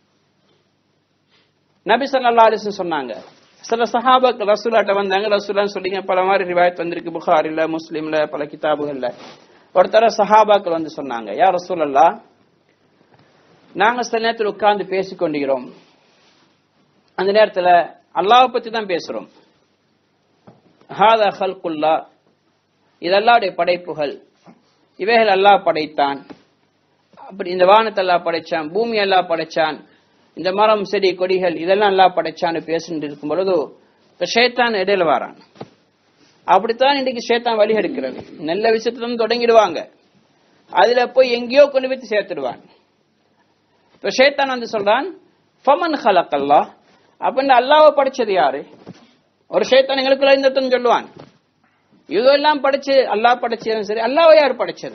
நபி ஸல்லல்லாஹு அலைஹி வஸல்லம் சொன்னாங்க, சில சஹாபாக்கள் ரசூலாட்ட வந்தாங்க. ரசூலான்னு சொல்லிங்க பல மாதிரி ரிவாயத் வந்திருக்கு, புகாரில, முஸ்லிம்ல, பல கிதாபுகள்ல. ஒருத்தர சஹாபாக்கள் வந்து சொன்னாங்க, யா ரசூலல்லாஹ், நாங்க சில நேரத்தில் உட்கார்ந்து பேசிக் கொண்டிருக்கிறோம், அந்த நேரத்துல அல்லாஹ் பத்தி தான் பேசுறோம். ஹாதா ஹல்குல்லாஹ், இது அல்லாஹ்வுடைய படைப்புகள், இவைகள் அல்லாஹ் படைத்தான். அப்படி இந்த வானத்தை அல்லாஹ் படைச்சான், பூமி அல்லாஹ் படைச்சான், இந்த மரம் செடி கொடிகள் இதெல்லாம் அல்லாஹ் படைச்சான்னு பேசிட்டு இருக்கும் பொழுது ஷைத்தான் இடையில வாரான். அப்படித்தான் இன்னைக்கு ஷைத்தான் வழி எடுக்கிறது. நல்ல விஷயத்துல இருந்து தொடங்கிடுவாங்க, அதுல போய் எங்கேயோ கொண்டு போய் சேர்த்துடுவான். இப்ப ஷைத்தான் வந்து சொல்றான், ஃபமன் ஹலக்கல்லாஹ், அப்படின்னு அல்லாஹ்வை படைச்சது யாரு? ஒரு ஷைத்தான் எங்களுக்குள்ள இந்த சொல்லுவான், இதெல்லாம் படைச்சு அல்லாஹ் படைச்சதும் சரி, அல்லாஹ்வை யார் படைச்சது?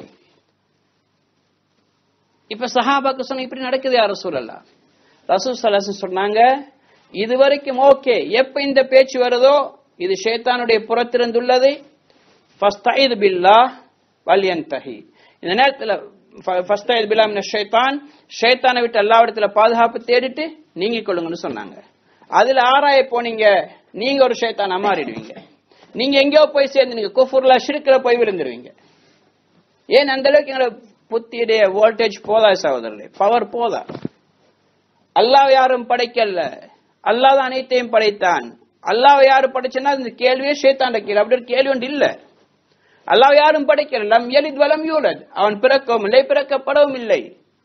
இப்ப சஹாபாக்கு சொன்ன இப்படி நடக்குது யார் ரசூலல்லாஹ்? ரசூல் ஸல்லல்லாஹு அலைஹி வஸல்லம் சொன்னாங்க, இதுவரைக்கும் ஓகே, எப்ப இந்த பேச்சு வருதோ இது ஷைத்தானுடைய புறத்திலிருந்துள்ளது, ஃபஸ்தஈது பில்லாஹ் வல்யன்தஹி, இந்த நேரத்துல ஃபஸ்தஈது பில்லாஹ் மினஷ் ஷைத்தான், ஷைத்தானை விட்டு அல்லாஹ்விடத்துல பாதுகாப்பு தேடிட்டு நீங்கிக் கொள்ளுங்கன்னு சொன்னாங்க. அதுல ஆராய போனீங்க, நீங்க ஒரு ஷைத்தானா மாறிடுவீங்க. நீங்க எங்கேயோ போய் சேர்ந்து நீங்க குஃபுர்ல ஷிர்க்ல போய் விழுந்துருவீங்க. ஏன் அந்த அளவுக்கு எங்களோட புத்தியுடைய வோல்டேஜ் போதா சகோதரர்களே, பவர் போதா. அல்லாஹ் யாரும் படைக்கல, அல்லாஹ் தான் அனைத்தையும் படைத்தான். அல்லாஹ் யாரும் படைச்சனா இந்த கேள்வியே ஷைத்தான்ட கேள்வி, அப்படி ஒரு கேள்வி ஒன்று இல்ல. அல்லாஹ் யாரும் படைக்கல, லம் யலித் வலம் யூலத், அவன் பிறக்கவும் இல்லை பிறக்கப்படவும் இல்லை.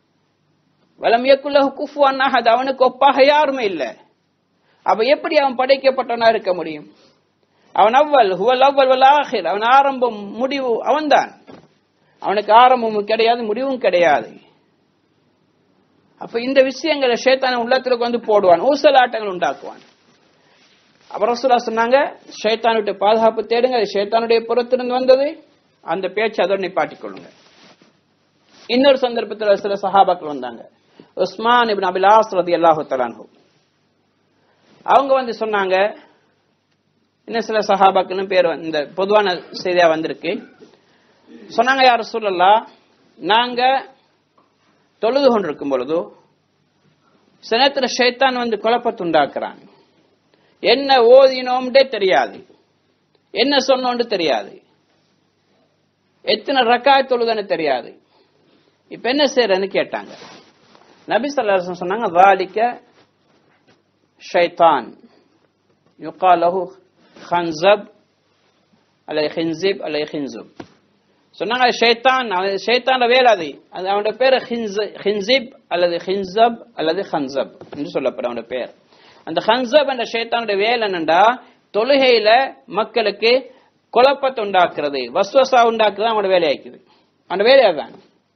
வலம் யகுல்லஹு குஃபுவன் அஹத், அவனுக்கு ஒப்பாக யாருமே இல்லை. அப்ப எப்படி அவன் படைக்கப்பட்டவனா இருக்க முடியும்? அவன் அவ்வல் ஹுவல் அவ்வல் வல் ஆகிர், அவன் ஆரம்பம் முடிவு அவன்தான். அவனுக்கு ஆரம்பமும் கிடையாது, முடிவும் கிடையாது. அப்ப இந்த விஷயங்களை ஷைத்தான் உள்ளத்துக்கு வந்து போடுவான், ஊசலாட்டங்கள் உண்டாக்குவான். அப்ப ரசூலுல்லாஹ் சொன்னாங்க, ஷைத்தான் விட்டு பாதுகாப்பு தேடுங்க, அது ஷைத்தானுடைய புறத்திலிருந்து வந்தது, அந்த பேச்சு அதோடு நிப்பாட்டிக் கொள்ளுங்க. இன்னொரு சந்தர்ப்பத்தில் சில சஹாபாக்கள் வந்தாங்க, உஸ்மான் இப்னு அபில் ஆஸ் ரலியல்லாஹு தஆலா அன்ஹு. அவங்க வந்து சொன்னாங்க, இன்னும் சில சஹாபாக்களும் பேர் இந்த பொதுவான செய்தியா வந்திருக்கு. சொன்னாங்க, யா ரசூலல்லாஹ், நாங்க தொழுது கொண்டிருக்கும் பொழுது சில நேரத்துல ஷைத்தான் வந்து குழப்பத்தை உண்டாக்குறான். என்ன ஓதினோம்டே தெரியாது, என்ன சொன்னோன்னு தெரியாது, எத்தனை ரக்காத் தொழுதுன்னு தெரியாது. இப்ப என்ன செய்யறன்னு கேட்டாங்க. நபி ஸல்லல்லாஹு அலைஹி வஸல்லம் சொன்னாங்க, ذَلِكَ ஷைத்தான் يقال له خنزب அல்லது خنزب அல்லது خنزب. சொன்னாங்க ஷைத்தான், ஷைத்தான வேலை அது, அவனுடைய பேர் ஹின்சிப் அல்லது ஹின்சப் அல்லது ஹன்சப் என்று சொல்லப்படும் அவனுடைய பேர். அந்த ஹன்சப் என்ற ஷைத்தானுடைய வேலை என்னண்டா, தொழுகையில மக்களுக்கு குழப்பத்தை உண்டாக்குறது, வஸ்வசா உண்டாக்குறது அவனோட வேலையாக்குது. அவனோட வேலையாதான்.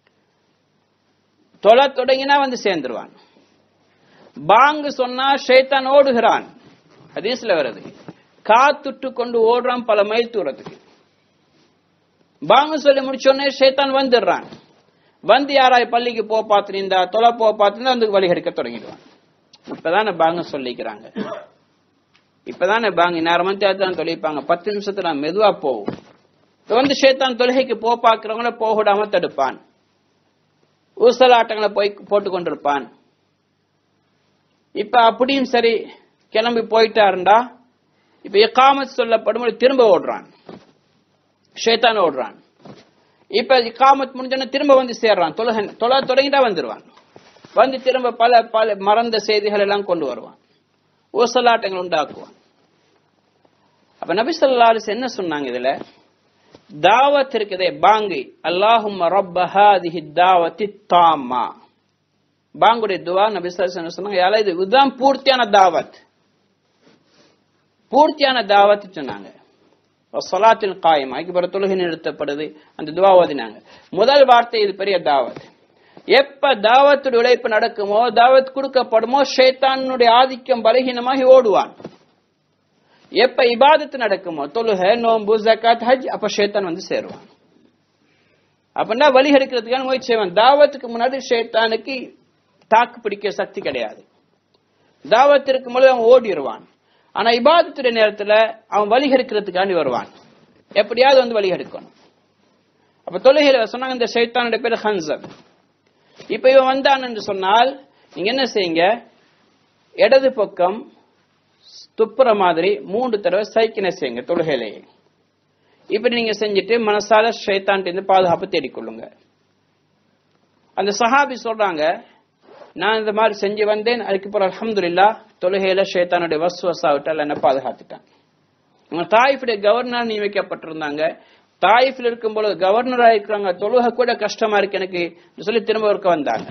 தொலை தொடங்கினா வந்து சேர்ந்துருவான். பாங்கு சொன்னா ஷைத்தான் ஓடுகிறான், ஹதீஸ்ல வருது, காத்துட்டு கொண்டு ஓடுறான் பல மைல் தூரத்துக்கு. பாங்கு சொல்லி முடிச்சோடனே ஷைத்தான் வந்துடுறான். வந்து யாராய் பள்ளிக்கு போ பார்த்துருந்தா, தொலை போ பார்த்துருந்தா வந்து வழி எடுக்க தொடங்கிடுவான். இப்பதானே பாங்க சொல்லிக்கிறாங்க, இப்பதானே பாங்க நேரம் தான் தொழிப்பாங்க, பத்து நிமிஷத்துல மெதுவா போகும். இப்ப வந்து ஷைத்தான் தொழுகைக்கு போ பாக்குறவங்கள போகடாம தடுப்பான், ஊசலாட்டங்களை போய் போட்டு கொண்டிருப்பான். இப்ப அப்படியும் சரி கிளம்பி போயிட்டாருண்டா இப்ப இகாமத் சொல்லப்படும் திரும்ப ஓடுறான், ஷைத்தான் ஓடுறான். இப்ப இகாமத் முடிஞ்சோன்னு திரும்ப வந்து சேர்றான், தொழுக தொழ தொடங்கிட்டா வந்துருவான். வந்து திரும்ப பல பல மறந்த செய்திகள் எல்லாம் கொண்டு வருவான், ஊசலாட்டங்கள் உண்டாக்குவான். அப்ப நபி ஸல்லல்லாஹு அலைஹி வஸல்லம் என்ன சொன்னாங்க? இதுல தாவத் இருக்குதே, பாங்கு, அல்லாஹும்ம ரப்ப ஹாதிஹி தாவத்தி தாம்மா, பாங்குடைய துவா. நபி ஸல்லல்லாஹு அலைஹி வஸல்லம் சொன்னாங்க, யால இது இதுதான் பூர்த்தியான தாவத், பூர்த்தியான தாவத் சொன்னாங்க. ஸலாத்துல் காயிமா, அதுக்கு பிறகு தொழுகை நிறுத்தப்படுது, அந்த துவா ஓதினாங்க. முதல் வார்த்தை இது பெரிய தாவத். எப்ப தாவத்துடைய உழைப்பு நடக்குமோ, தாவத் கொடுக்கப்படுமோ, ஷைத்தானுடைய ஆதிக்கம் பலகீனமாகி ஓடுவான். எப்ப இபாதத்து நடக்குமோ, தொழுகை, நோன்பு, ஜகாத், ஹஜ், அப்ப ஷைத்தான் வந்து சேருவான். அப்படின்னா வழி எடுக்கிறதுக்கான முயற்சி செய்வான். தாவத்துக்கு முன்னாடி ஷைத்தானுக்கு தாக்கு பிடிக்க சக்தி கிடையாது. தாவத்திற்கு முன்னாடி அவன் ஓடிடுவான். ஆனா இபாதத்துடைய நேரத்துல அவன் வழி எடுக்கிறதுக்காண்டி வருவான், எப்படியாவது வந்து வழி எடுக்கணும். அப்ப தொழுகையில சொன்னாங்க இந்த ஷைத்தானுடைய பேர் ஹன்சப். இப்ப இவன் வந்தான் என்று சொன்னால் நீங்க என்ன செய்யுங்க, இடது பக்கம் துப்புற மாதிரி மூன்று தடவை சைக்கினை செய்யுங்க தொழுகையிலேயே. இப்படி நீங்க செஞ்சுட்டு மனசால ஷைத்தான் இருந்து பாதுகாப்பு தேடிக்கொள்ளுங்க. அந்த சஹாபி சொல்றாங்க, நான் இந்த மாதிரி செஞ்சு வந்தேன், அதுக்கு பிறகு அல்ஹம்துலில்லாஹ் தொழுகையில ஷைத்தானுடைய வஸ்வஸா விட்டால் என்ன பாதுகாத்துட்டான். இவங்க தாயிஃபுடைய கவர்னர் நியமிக்கப்பட்டிருந்தாங்க. தாயிஃபில் இருக்கும் பொழுது கவர்னரா இருக்கிறாங்க, தொழுகை கூட கஷ்டமா இருக்கு எனக்கு சொல்லி திரும்ப இருக்க வந்தாங்க.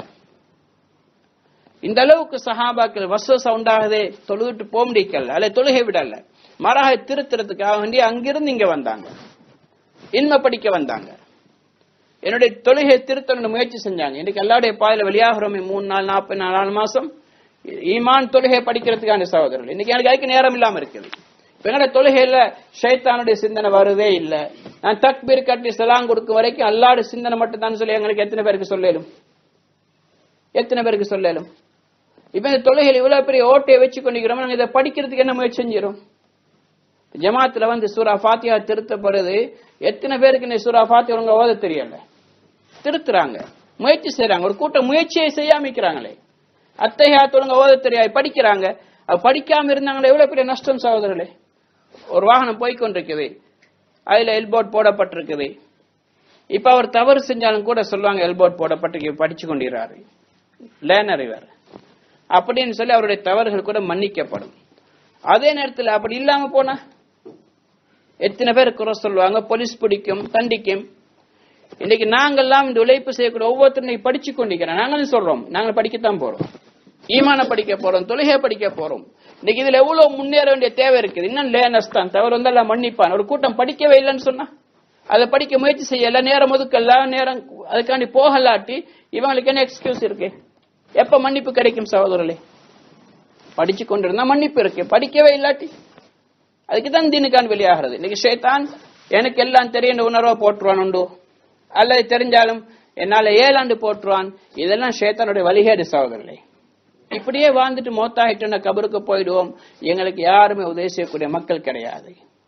இந்த அளவுக்கு சஹாபாக்கள் வஸ்வஸா உண்டாகதே, தொழுகிட்டு போக முடியல, அல்ல தொழுகை விடல, மராக திருத்துறதுக்காக வேண்டி அங்கிருந்து இங்க வந்தாங்க, இன்மை படிக்க வந்தாங்க, என்னுடைய தொழுகை திருத்தணும் முயற்சி செஞ்சாங்க. இன்னைக்கு எல்லாருடைய பாதையில வெளியாகிறோமே மூணு நாள் நாற்பது நாலு மாசம் ஈமான் தொழுகை படிக்கிறதுக்கான சகோதரர்கள். இன்னைக்கு எனக்கு அதுக்கு நேரம் இல்லாம இருக்குது. எங்கட தொழுகையில ஷைத்தானுடைய சிந்தனை வருதே இல்ல. நான் தக்பீர் கட்டி சலாம் கொடுக்கும் வரைக்கும் அல்லாஹ்வுடைய சிந்தனை மட்டும் தான் சொல்லி எங்களுக்கு எத்தனை பேருக்கு சொல்லலும், எத்தனை பேருக்கு சொல்லலும். இப்ப இந்த தொழுகையில் இவ்வளவு பெரிய ஓட்டையை வச்சு கொண்டிருக்கிறோம், நாங்க இதை படிக்கிறதுக்கு என்ன முயற்சி செஞ்சிடும். ஜமாத்துல வந்து சூரா ஃபாத்திஹா திருத்தப்படுது, எத்தனை பேருக்கு இந்த சூரா ஃபாத்திஹா ஒழுங்கா ஓத தெரியல, திருத்துறாங்க, முயற்சி செய்யறாங்க, ஒரு கூட்டம் முயற்சியை செய்யாமிக்கிறாங்களே. அத்தைஹியாத் ஒழுங்கா ஓத தெரியாது, படிக்கிறாங்க. அது படிக்காம இருந்தாங்களே எவ்வளவு பெரிய நஷ்டம் சகோதரர்களே. ஒரு வாகனம் போய்கொண்டிருக்குது, அதுல எல்போர்ட் போடப்பட்டிருக்குது. இப்ப அவர் தவறு செஞ்சாலும் கூட சொல்லுவாங்க எல்போர்ட் போடப்பட்டிருக்கு, படிச்சு கொண்டிருக்கிறாரு, லேனர் இவர் அப்படின்னு சொல்லி அவருடைய தவறுகள் கூட மன்னிக்கப்படும். அதே நேரத்தில் அப்படி இல்லாம போனா எத்தனை பேர் குறை சொல்லுவாங்க, போலீஸ் பிடிக்கும், தண்டிக்கும். இன்னைக்கு நாங்கெல்லாம் இந்த உழைப்பு செய்யக்கூடிய ஒவ்வொருத்தரும் படிச்சு கொண்டிருக்கிறோம். நாங்களும் சொல்றோம், நாங்கள் படிக்கத்தான் போறோம், ஈமான படிக்க போறோம், தொழுகை படிக்க போறோம். இன்னைக்கு இதுல எவ்வளவு முன்னேற வேண்டிய தேவை இருக்குது. இன்னும் லேனஸ் தான், தவறு வந்து எல்லாம் மன்னிப்பான். ஒரு கூட்டம் படிக்கவே இல்லைன்னு சொன்னா அதை படிக்க முயற்சி செய்யல, நேரம் ஒதுக்கல, நேரம் அதுக்காண்டி போகலாட்டி இவங்களுக்கு என்ன எக்ஸ்கியூஸ் இருக்கு? எப்ப மன்னிப்பு கிடைக்கும் சகோதரர்களே? படிச்சு கொண்டிருந்தா மன்னிப்பு இருக்கு, படிக்கவே இல்லாட்டி அதுக்குதான் தீனுக்கான் வெளியாகிறது. இன்னைக்கு ஷைத்தான் எனக்கு எல்லாம் தெரியும் உணர்வா போட்டுருவான் உண்டு, அல்லது தெரிஞ்சாலும் என்னால ஏழாண்டு போட்டுருவான். இதெல்லாம் ஷைத்தானுடைய வழிகேடு சகோதரர்களே. இப்படியே வாழ்ந்துட்டு மௌத்தாயிட்டு கபருக்கு போயிடுவோம், எங்களுக்கு யாருமே உதவி செய்யக்கூடிய மக்கள் கிடையாது.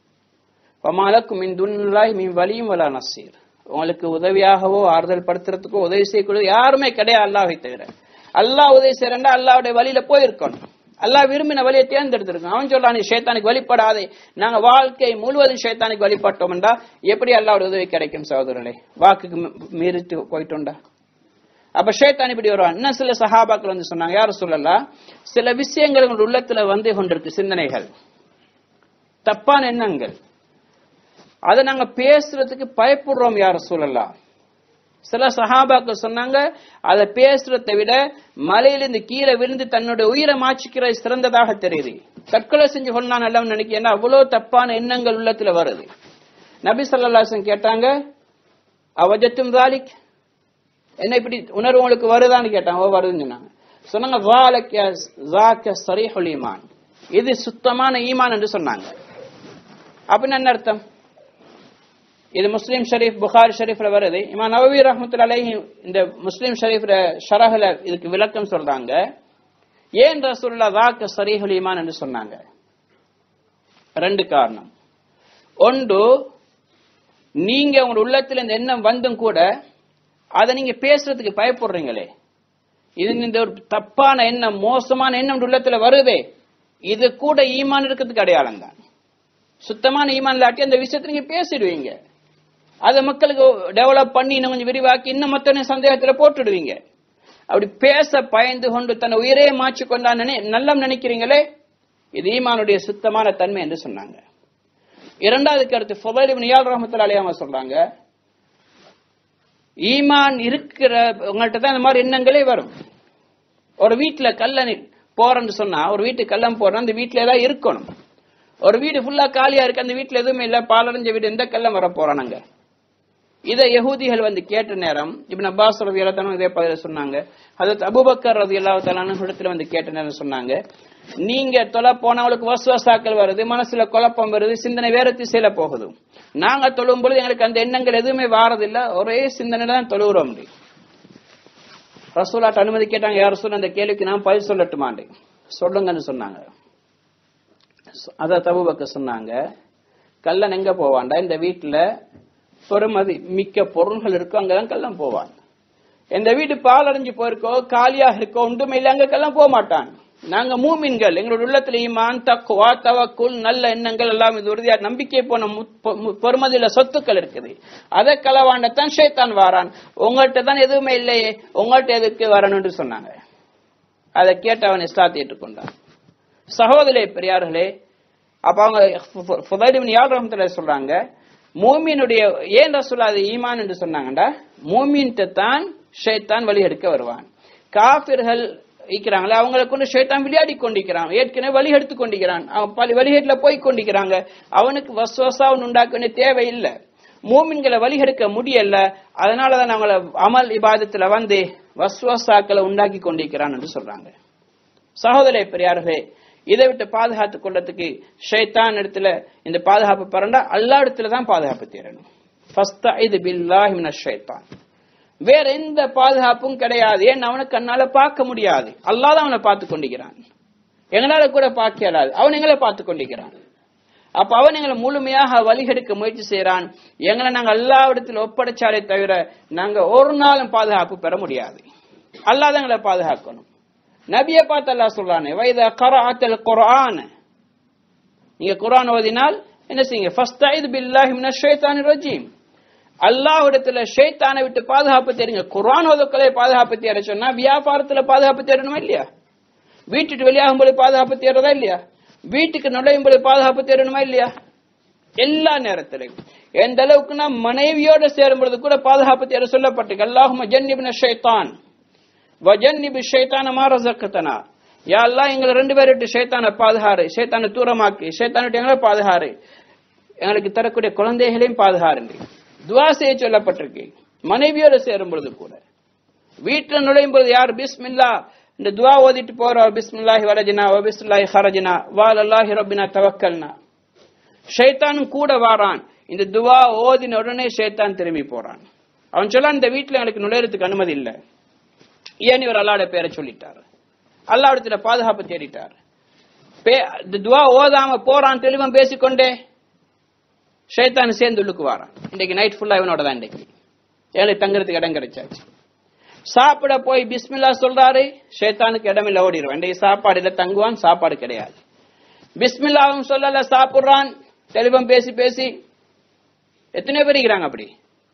வலியும் வலா நசீர், உங்களுக்கு உதவியாகவோ ஆறுதல் படுத்துறதுக்கோ உதவி செய்யக்கூடிய யாருமே கிடையாது அல்லாஹ்வை தவிர. அல்லாஹ் உதவி செய்யறா அல்லாஹ்வுடைய வழியில போயிருக்கணும், அல்லாஹ் விரும்பின வழியை தேர்ந்தெடுத்திருக்கோம். அவன் சொல்றான், நீ ஷைத்தானுக்கு வழிபடாதே, நாங்க வாழ்க்கை முழுவதும் ஷைத்தானுக்கு வழிபட்டோம் என்றா எப்படி அல்லாஹ்வுடைய உதவி கிடைக்கும் சகோதரர்களே? வாக்குக்கு மீறிட்டு போயிட்டோம்டா. அப்ப ஷைத்தான் இப்படி வருவான். இன்னும் சில சஹாபாக்கள் வந்து சொன்னாங்க, யாரும் சொல்லலாம், சில விஷயங்கள் உங்க உள்ளத்துல வந்து கொண்டிருக்கு, சிந்தனைகள், தப்பான எண்ணங்கள், அதை நாங்க பேசுறதுக்கு பயப்படுறோம், யாரும் சொல்லலாம். சில சஹாபாக்கள் சொன்னாங்க, அதை பேசுறதை விட மலையிலிருந்து கீழே விழுந்து தன்னுடைய உயிரை மாச்சிக்கிறது சிறந்ததாக தெரியுது. தற்கொலை செஞ்சு கொள்ளலாம் நல்லவன் நினைக்க, ஏன்னா அவ்வளவு தப்பான எண்ணங்கள் உள்ளத்துல வருது. நபி ஸல்லல்லாஹு அலைஹி வஸல்லம் கேட்டாங்க, அவஜத்தும் தாலிக், என்ன இப்படி உணர்வு உங்களுக்கு வருதான்னு கேட்டாங்க. ஓ வருதுன்னு சொன்னாங்க. சொன்னாங்க ஸரீஹுல் ஈமான், இது சுத்தமான ஈமான் என்று சொன்னாங்க. அப்படின்னு என்ன அர்த்தம்? இது முஸ்லிம் ஷரீஃப், புகாரி ஷரீஃப்ல வருது. இமாம் நவவி ரஹ்மத்துல்லாஹி அலைஹி இந்த முஸ்லிம் ஷரீஃப்ல ஷரஹ்ல இதுக்கு விளக்கம் சொல்றாங்க. ஏன் ரசூலுல்லாஹ் ஸாக்க ஸரீஹுல் ஈமான் என்று சொன்னாங்க? ரெண்டு காரணம். ஒன்று, நீங்க உங்க உள்ளத்துல இந்த எண்ணம் வந்தும் கூட அதை நீங்க பேசுறதுக்கு பயப்படுறீங்களே, இது இந்த ஒரு தப்பான எண்ணம், மோசமான எண்ணம் உள்ளத்துல வருதே, இது கூட ஈமான் இருக்கிறதுக்கு அடையாளம் தான். சுத்தமான ஈமான் இல்லாட்டி அந்த விஷயத்தை நீங்க பேசிடுவீங்க. அதை மக்களுக்கு டெவலப் பண்ணி இன்னும் கொஞ்சம் விரிவாக்கி இன்னும் மற்ற சந்தேகத்துல போட்டுடுவீங்க. அப்படி பேச பயந்து கொண்டு தன் உயிரே மாற்றி கொண்டான் நல்லம் நினைக்கிறீங்களே, இது ஈமானுடைய சுத்தமான தன்மை என்று சொன்னாங்க. இரண்டாவது கருத்து ஃபுதைல் இப்னு இயாத் ரஹ்மத்துல்லாஹி அலைஹி சொல்றாங்க, ஈமான் இருக்கிற உங்கள்கிட்ட தான் இந்த மாதிரி எண்ணங்களே வரும். ஒரு வீட்டுல கல்லன் போறன்னு சொன்னா, ஒரு வீட்டுக்கு கல்லம் போறோம், அந்த வீட்டுல ஏதாவது இருக்கணும். ஒரு வீடு ஃபுல்லா காலியா இருக்கு, அந்த வீட்டுல எதுவுமே இல்ல, பாலடைஞ்ச வீடு, எந்த கல்லம் வர போறானுங்க. இதை யஹூதிகள் வந்து கேட்ட நேரம் இப்னு அப்பாஸ் ரலியல்லாஹு அன்ஹு இதே பதில சொன்னாங்க. ஹஜ்ரத் அபூபக்கர் ரலியல்லாஹு தஆலா அன்ஹு இடத்துல வந்து கேட்ட நேரம் சொன்னாங்க, நீங்க தொலை போனவங்களுக்கு வஸ்வசாக்கள் வருது, மனசுல குழப்பம் வருது, சிந்தனை வேற திசையில போகுது. நாங்க தொழும் பொழுது எங்களுக்கு அந்த எண்ணங்கள் எதுவுமே வாரதில்லை, ஒரே சிந்தனை தான் தொழுகிறோம். ரசூலாட்ட அனுமதி கேட்டாங்க, யார் ரசூல் அந்த கேள்விக்கு நான் பதில் சொல்லட்டுமாண்டு சொல்லுங்கன்னு சொன்னாங்க. அத அபூபக்கர் சொன்னாங்க, கல்லன் எங்க போவான்டா, இந்த வீட்டுல பெருமதி மிக்க பொருள்கள் இருக்கோ அங்கதான் கள்ளம் போவான். எந்த வீட்டு பால் அடைஞ்சு போயிருக்கோ காலியாக இருக்கோ ஒன்றுமே இல்லை, அங்க கள்ளம் போக மாட்டான். நாங்க மூமின்கள், எங்களோட உள்ளத்துல ஈமான் தக்வா தவக்குல் நல்ல எண்ணங்கள் எல்லாம் இது உறுதியா நம்பிக்கை போன பெருமதியில சொத்துக்கள் இருக்குது. அதை களவாண்டத்தான் ஷைத்தான் வாரான். உங்கள்கிட்ட தான் எதுவுமே இல்லையே, உங்கள்கிட்ட எதுக்கு வரணும்னு சொன்னாங்க. அதை கேட்டு அவன் இஸ்லாத்தை ஏற்றுக்கொண்டான். சகோதரே பெரியார்களே, அப்ப அவங்க ஃபுதைல் இப்னு இயாத் ரஹ்மத்துல்லாஹி சொல்றாங்க, மூமினுடைய ஏன் ரசூல் அது ஈமான் என்று சொன்னாங்கடா, மூமின்ட்ட தான் ஷைத்தான் வழி எடுக்க வருவான். காஃபிர்கள் இருக்கிறாங்களே அவங்களை கொண்டு ஷைத்தான் விளையாடி கொண்டிருக்கிறான், ஏற்கனவே வழி எடுத்து கொண்டிருக்கிறான், அவன் வழிகேட்டுல போய் கொண்டிருக்கிறாங்க. அவனுக்கு வஸ்வசா உண்டாக்க வேண்டிய தேவையில்லை, மூமின்களை வழி எடுக்க முடியல, அதனாலதான் அவங்கள அமல் இபாதத்துல வந்து வஸ்வசாக்களை உண்டாக்கி கொண்டிருக்கிறான் என்று சொல்றாங்க. சகோதரே பெரியார்களே, இதை விட்டு பாதுகாத்துக் கொள்றதுக்கு ஷைத்தான் இடத்துல இந்த பாதுகாப்பு பரண்டா அல்லா இடத்துல தான் பாதுகாப்பு தேரணும். ஃபஸ்தஇது பில்லாஹி மினஷ் ஷைத்தான். வேற எந்த பாதுகாப்பும் கிடையாது. ஏன் அவனை கண்ணால பார்க்க முடியாது, அல்லாஹ் தான் அவனை பார்த்து கொண்டிருக்கிறான். எங்களால கூட பார்க்க இயலாது, அவன் எங்களை பார்த்து கொண்டிருக்கிறான். அப்ப அவன் எங்களை முழுமையாக வழிகெடுக்க முயற்சி செய்யறான். எங்களை நாங்க அல்லாஹ்விடத்தில் ஒப்படைச்சாலே தவிர நாங்க ஒரு நாளும் பாதுகாப்பு பெற முடியாது. அல்லாஹ் தான் எங்களை பாதுகாக்கணும். நபியை பார்த்து அல்லாஹ் சொல்றானே, வைதா கரஅத்தல் குர்ஆன், நீங்க குர்ஆன் ஓதினால் என்ன செய்யுங்க, ஃபஸ்தஇது பில்லாஹி மினஷ் ஷைத்தானிர் ரஜீம், அல்லாஹ்விடத்துல ஷைத்தானை விட்டு பாதுகாப்பு தேடுங்க. குர்ஆன் ஓதக்கலே பாதுகாப்பு தேட சொன்னா வியாபாரத்துல பாதுகாப்பு தேடணுமா இல்லையா? வீட்டுக்கு வெளியாகும் போது பாதுகாப்பு தேடுறதா இல்லையா? வீட்டுக்கு நுழையும் போது பாதுகாப்பு தேடணுமா இல்லையா? எல்லா நேரத்திலையும். எந்த அளவுக்குன்னா மனைவியோட சேரும் பொழுது கூட பாதுகாப்பு தேட சொல்லப்பட்டிருக்கு. அல்லாஹும்ம ஜன்னிப்னா ஷைத்தான் வஜன்னிபி ஷைத்தான மா ரஸக்தனா, யா அல்லாஹ் எங்களை ரெண்டு பேர்கிட்ட ஷைத்தானை பாதுகாரு, ஷைத்தானை தூரமாக்கி, ஷைத்தானிட்ட எங்களை பாதுகாரு, எங்களுக்கு தரக்கூடிய குழந்தைகளையும் பாதுகாருங்க. துவா செய்ய சொல்லப்பட்டிருக்கு. மனைவியோட சேரும் பொழுது கூட, வீட்டுல நுழையும் பொழுது யார் பிஸ்மில்லா இந்த துவா ஓதிட்டு போறோம், பிஸ்மில்லாஹி வலஜினா வ பிஸ்மில்லாஹி ஹரஜினா வஅலல்லாஹி ரப்பினா தவக்கல்னா, ஷைத்தானும் கூட வாரான். இந்த துவா ஓதின உடனே ஷைத்தான் திரும்பி போறான். அவன் சொல்ல இந்த வீட்டுல எனக்கு நுழையறதுக்கு அனுமதி இல்லை, ஏன் இவர் அல்லாஹ்வோட பேரை சொல்லிட்டார், அல்லாஹ்விடத்துல பாதுகாப்பு தேடிட்டார். துவா ஓதாம போறான், தெளிவம் பேசிக்கொண்டே ஷைத்தான் சேர்ந்து உள்ளுக்கு வாரான். இன்னைக்கு நைட் ஃபுல்லா இவனோட தான் இன்னைக்கு எனக்கு தங்குறதுக்கு இடம் கிடைச்சாச்சு. சாப்பிட போய் பிஸ்மில்லா சொல்றாரு, ஷைத்தானுக்கு இடம் இல்ல, ஓடிடுவான். இன்றைக்கு சாப்பாடு இல்ல, தங்குவான், சாப்பாடு கிடையாது. பிஸ்மில்லாவும் சொல்லல, சாப்பிடுறான், தெளிவம் பேசி பேசி. எத்தனை பேர் இருக்கிறாங்க அப்படி?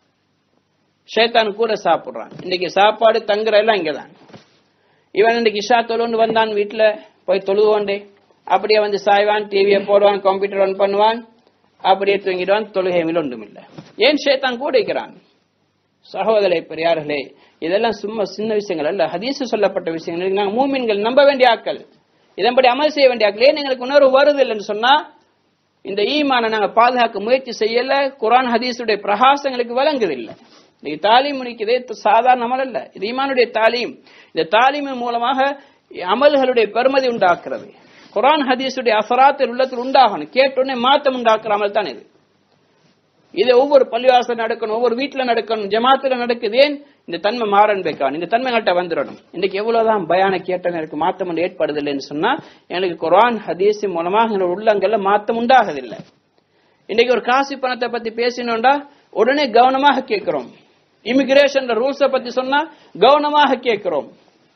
ஷைத்தான் கூட சாப்பிடுறான். இன்னைக்கு சாப்பாடு தங்குற எல்லாம் இங்கதான். இவன் இன்னைக்கு இஷா தொழுன்னு வந்தான், வீட்டுல போய் தொழுவோண்டே அப்படியே வந்து சாய்வான், டிவியை போடுவான், கம்ப்யூட்டர் ஆன் பண்ணுவான், அப்படியே தூங்கிடுவான், தொழுகை ஒன்றும் இல்லை. ஏன் ஷைத்தான் கூட இருக்கிறான்? சகோதரே பெரியார்களே, இதெல்லாம் சும்மா சின்ன விஷயங்கள் அல்ல, ஹதீஸ் சொல்லப்பட்ட விஷயங்கள். நாங்கள் மூமின்கள் நம்ப வேண்டிய ஆக்கள், இதன்படி அமல் செய்ய வேண்டிய ஆக்கள். ஏன் எங்களுக்கு உணர்வு வருது இல்லைன்னு சொன்னா, இந்த ஈமான நாங்க பாதுகாக்க முயற்சி செய்யல, குர்ஆன் ஹதீஸுடைய பிரகாசங்களுக்கு வழங்குது இல்லை. இன்னைக்கு தாலீம் முடிக்கிறதே சாதாரண அமல் அல்ல, இது ஈமானுடைய தாலீம். இந்த தாலீமின் மூலமாக அமல்களுடைய பெருமதி உண்டாக்குறது. குர்ஆன் ஹதீஸுடைய அசராத்தில் உள்ளத்தில் உண்டாகணும், கேட்டோடனே மாற்றம் உண்டாக்குற அமல் தான் இது. இது ஒவ்வொரு பள்ளிவாசல் நடக்கணும், ஒவ்வொரு வீட்டுல நடக்கணும், ஜமாத்துல நடக்குது. ஏன் இந்த தன்மை மாறன்பேக்கான், இந்த தன்மைகள்கிட்ட வந்துடணும். இன்னைக்கு எவ்வளவுதான் பயான கேட்ட எனக்கு மாற்றம் ஒன்று ஏற்படுதில்லைன்னு சொன்னா, எனக்கு குர்ஆன் ஹதீஸ் மூலமாக எங்களோட உள்ளங்கள்ல மாற்றம் உண்டாகதில்லை. இன்னைக்கு ஒரு காசு பணத்தை பத்தி பேசினோம்டா உடனே கவனமாக கேட்கிறோம். இமிகிரேஷன் ரூல்ஸை பத்தி சொன்னா கவனமாக கேட்கிறோம்.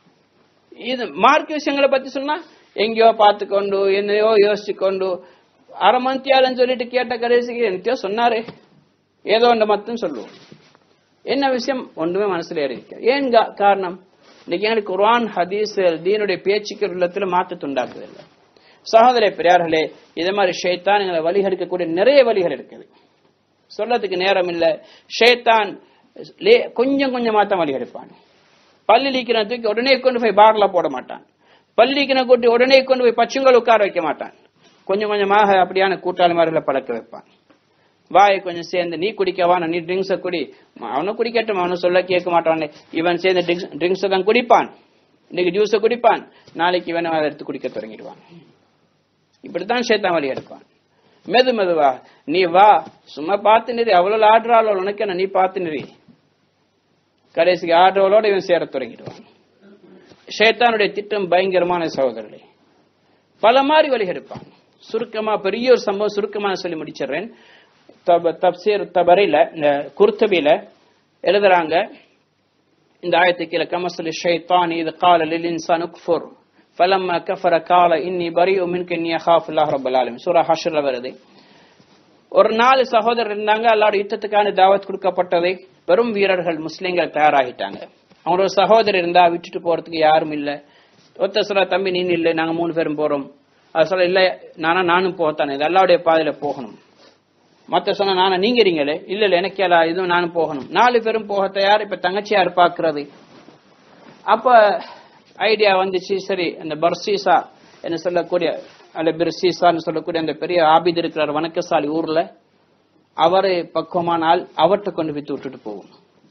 இது மார்க் விஷயங்களை பத்தி சொன்னா எங்கேயோ பார்த்து கொண்டு என்னையோ யோசிச்சு கொண்டு அரை மந்தியாலன்னு சொல்லிட்டு கேட்ட கடைசிக்கு என்னத்தையோ சொன்னாரு, ஏதோ ஒன்று மட்டும் சொல்லுவோம். என்ன விஷயம் ஒன்றுமே மனசுல ஏறி இருக்க. ஏன் காரணம்? இன்னைக்கு எனக்கு குர்ஆன் ஹதீஸ் தீனுடைய பேச்சுக்கு உள்ளத்துல மாற்றத்தை உண்டாக்குது இல்லை. சகோதர பெரியார்களே, இதே மாதிரி ஷைத்தான் எங்களை வழிகெடுக்கக்கூடிய நிறைய வழிகள் இருக்குது, சொல்லத்துக்கு நேரம் இல்லை. ஷைத்தான் கொஞ்சம் கொஞ்சமா தான் வழிகெடுப்பான். பள்ளி லீக்கிற தூக்கி உடனே கொண்டு போய் பார்ல போட மாட்டான். பள்ளி லீக்கின கூட்டி உடனே கொண்டு போய் பச்சுங்கள் உட்கார வைக்க மாட்டான். கொஞ்சம் கொஞ்சமாக அப்படியான கூட்டாளிமார்களை பழக்க வைப்பான். வாயை கொஞ்சம் சேர்ந்து நீ குடிக்கவான, நீ ட்ரிங்க்ஸை குடி, அவனும் குடிக்கட்டும், அவனும் சொல்ல கேட்க மாட்டான். இவன் சேர்ந்து ட்ரிங்க்ஸை தான் குடிப்பான், இன்னைக்கு ஜூஸை குடிப்பான், நாளைக்கு இவன் அதை எடுத்து குடிக்க தொடங்கிடுவான். இப்படித்தான் ஷைத்தான் வழி எடுப்பான். மெது மெதுவா நீ வா, சும்மா பார்த்து நிறி, அவ்வளவு ஆடுறாளோ உனக்கு என்ன, நீ பார்த்து நிறி, கடைசிக்கு ஆடுறவளோட இவன் சேர தொடங்கிடுவான். ஷைத்தானுடைய திட்டம் பயங்கரமான சகோதரர்களே, பல மாதிரி வழி எடுப்பான். சுருக்கமா பெரிய ஒரு சம்பவம் சுருக்கமா சொல்லி முடிச்சிடுறேன். தப்சீர் தபரில குர்துபில எழுதுறாங்க, இந்த ஆயத்துக்கு கமஸலி ஷைத்தான் இது قال للانسان اكفر فلما كفر قال اني بريء منك اني اخاف الله رب العالمين. சூரா ஹஷ்ர்ல வருது. ஒரு நாலு சகோதரர் இருந்தாங்க, அல்லாஹ்வுடைய யுத்தத்துக்கான தாவத் கொடுக்கப்பட்டதை பெரும் வீரர்கள் முஸ்லிம்கள் தயாராகிட்டாங்க. அவங்களோட சகோதரர் இருந்தா விட்டுட்டு போறதுக்கு யாரும் இல்ல. ஒத்த சொல்ல, தம்பி நீ இல்லை, நாங்க மூணு பேரும் போறோம். அது சொல்ல, இல்ல நானா நானும் போகத்தானே, இது அல்லாஹ்வுடைய பாதையில போகணும். மத்த சொன்ன, நானா நீங்க இருங்களே, இல்ல இல்ல எனக்கு இதுவும் நானும் போகணும். நாலு பேரும் போக தயார். இப்ப தங்கச்சியார் பாக்குறது. அப்ப ஐடியா வந்துச்சு, சரி அந்த பர்சீசா என்ன சொல்லக்கூடிய அல்ல பிர்சீசான்னு சொல்லக்கூடிய அந்த பெரிய ஆபித் இருக்கிறார் வணக்கசாலி ஊர்ல, அவரு பக்குவமானால் அவர்கிட்ட கொண்டு வித்து விட்டுட்டு போகும்.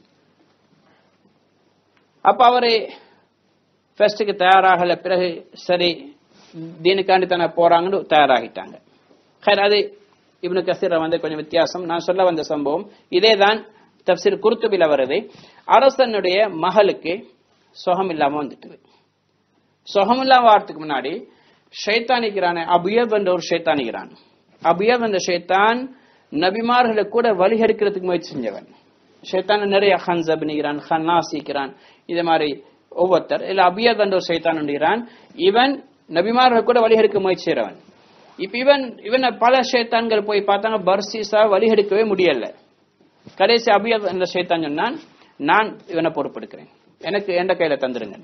அப்ப அவரு ஃபர்ஸ்டுக்கு தயாராகல. பிறகு சரி தீனுக்காண்டி தானே போறாங்கன்னு தயாராகிட்டாங்க. அது இப்னு கஸீர் வந்து கொஞ்சம் வித்தியாசம். நான் சொல்ல வந்த சம்பவம் இதேதான். தப்சீர் குர்துபில வருது. அரசனுடைய மகளுக்கு சுகம் இல்லாம வந்துட்டு, சுகம் இல்லாம வாரத்துக்கு முன்னாடி ஷைத்தானிக்கிறான அபுயப் என்ற ஒரு ஷைத்தானிக்கிறான். அபுயப் என்ற ஷைத்தான் நபிமார்களை கூட வழிகெடுக்கிறதுக்கு முயற்சி செஞ்சவன். ஷைத்தான் நிறைய ஹன்சப் நிக்கிறான், ஹன்னாசிக்கிறான், இதே மாதிரி ஒவ்வொருத்தர் இல்ல அபுயப் என்ற ஒரு ஷைத்தான் உண்டுகிறான். இவன் நபிமார்கள் கூட வழிகெடுக்க முயற்சி செய்யறவன். இப்ப இவன் இவனை பல ஷைத்தான்கள் போய் பார்த்தாங்க, பர்சீசா வழிகெடுக்கவே முடியல. கடைசி அபியப் என்ற ஷைத்தான் சொன்னான், நான் இவனை பொறுப்பெடுக்கிறேன், எனக்கு எந்த கையில தந்துருங்க.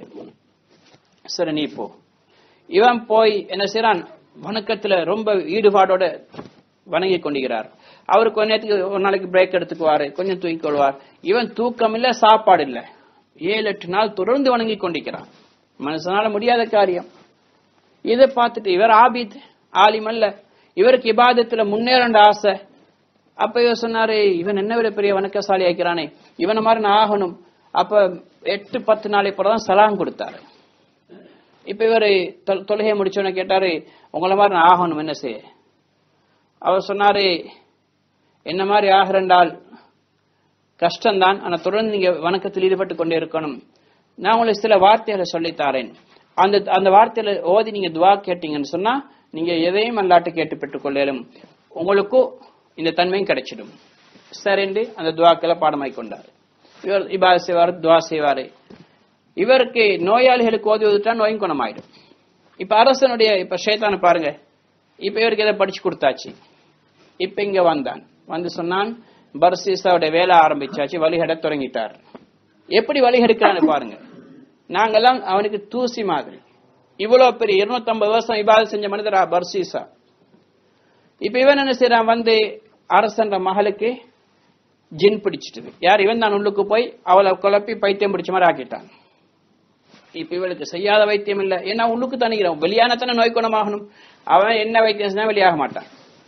சரி நீ போ. இவன் போய் என்ன செய்யறான், வணக்கத்துல ரொம்ப ஈடுபாடோட வணங்கி கொண்டிருக்கிறார். அவருக்கு கொஞ்ச நேரத்துக்கு ஒரு நாளைக்கு பிரேக் எடுத்துக்குவாரு, கொஞ்சம் தூக்கிக் கொள்வார். இவன் தூக்கம் இல்ல, சாப்பாடு இல்ல, ஏழு எட்டு நாள் தொடர்ந்து வணங்கி கொண்டிருக்கிறான். மனுஷனால முடியாத காரியம். இதை பார்த்துட்டு இவர் ஆபித் ஆலிம் அல்ல, இவருக்கு இபாதத்துல முன்னேறண்ட ஆசை. அப்ப இவர் சொன்னாரு, இவன் என்ன விட பெரிய வணக்கசாலி ஆக்கிறானே, இவனை மாதிரி நான் ஆகணும். அப்ப எட்டு பத்து நாளைக்கு போறதான் சலாம் கொடுத்தாரு. இப்ப இவரு தொழுகையை முடிச்சோன்னு கேட்டாரு, உங்களை மாதிரி நான் ஆகணும், என்ன செய்ய? அவர் சொன்னாரு, என்ன மாதிரி ஆகிறண்டால் கஷ்டம்தான், ஆனா தொடர்ந்து நீங்க வணக்கத்தில் ஈடுபட்டு கொண்டே இருக்கணும். நான் உங்களுக்கு சில வார்த்தைகளை சொல்லித்தாரேன். அந்த அந்த வார்த்தையில ஓதி நீங்க துவா கேட்டீங்கன்னு சொன்னா நீங்க எதையும் அல்லாட்டு கேட்டு பெற்றுக் கொள்ளும், உங்களுக்கும் இந்த தன்மையும் கிடைச்சிடும். சரிண்டு அந்த துவாக்களை பாடமாய் கொண்டாரு. இவர் இபாத செய்வாரு, துவா செய்வாரு. இவருக்கு நோயாளிகளுக்கு ஓதி ஓதிட்டா நோயும் குணமாயிடும். இப்ப அரசனுடைய இப்ப ஷைத்தான பாருங்க, இப்ப இவருக்கு இதை படிச்சு கொடுத்தாச்சு. இப்ப இங்க வந்தான், வந்து சொன்னான், பர்சீசாவுடைய வேலை ஆரம்பிச்சாச்சு, வழிகட தொடங்கிட்டார். எப்படி வழிகெடுக்கிறான்னு பாருங்க. நாங்கெல்லாம் அவனுக்கு தூசி மாதிரி. இவ்வளவு பெரிய இருநூத்தி ஐம்பது வருஷம் இபாதத் செஞ்ச மனிதரா பர்சீசா. இப்ப இவன் என்ன செய்யறான், வந்து அரசன்ற மகளுக்கு ஜின் பிடிச்சிட்டு, யார் இவன் தான் உள்ளுக்கு போய் அவளை குழப்பி பைத்தியம் பிடிச்ச மாதிரி ஆக்கிட்டான். இப்ப இவளுக்கு செய்யாத வைத்தியம் இல்ல, ஏன்னா உள்ளுக்கு தனிக்கிறான், வெளியான தானே நோய் குணமாகணும். அவன் என்ன வைத்தியம் செஞ்சா வெளியாக மாட்டான்.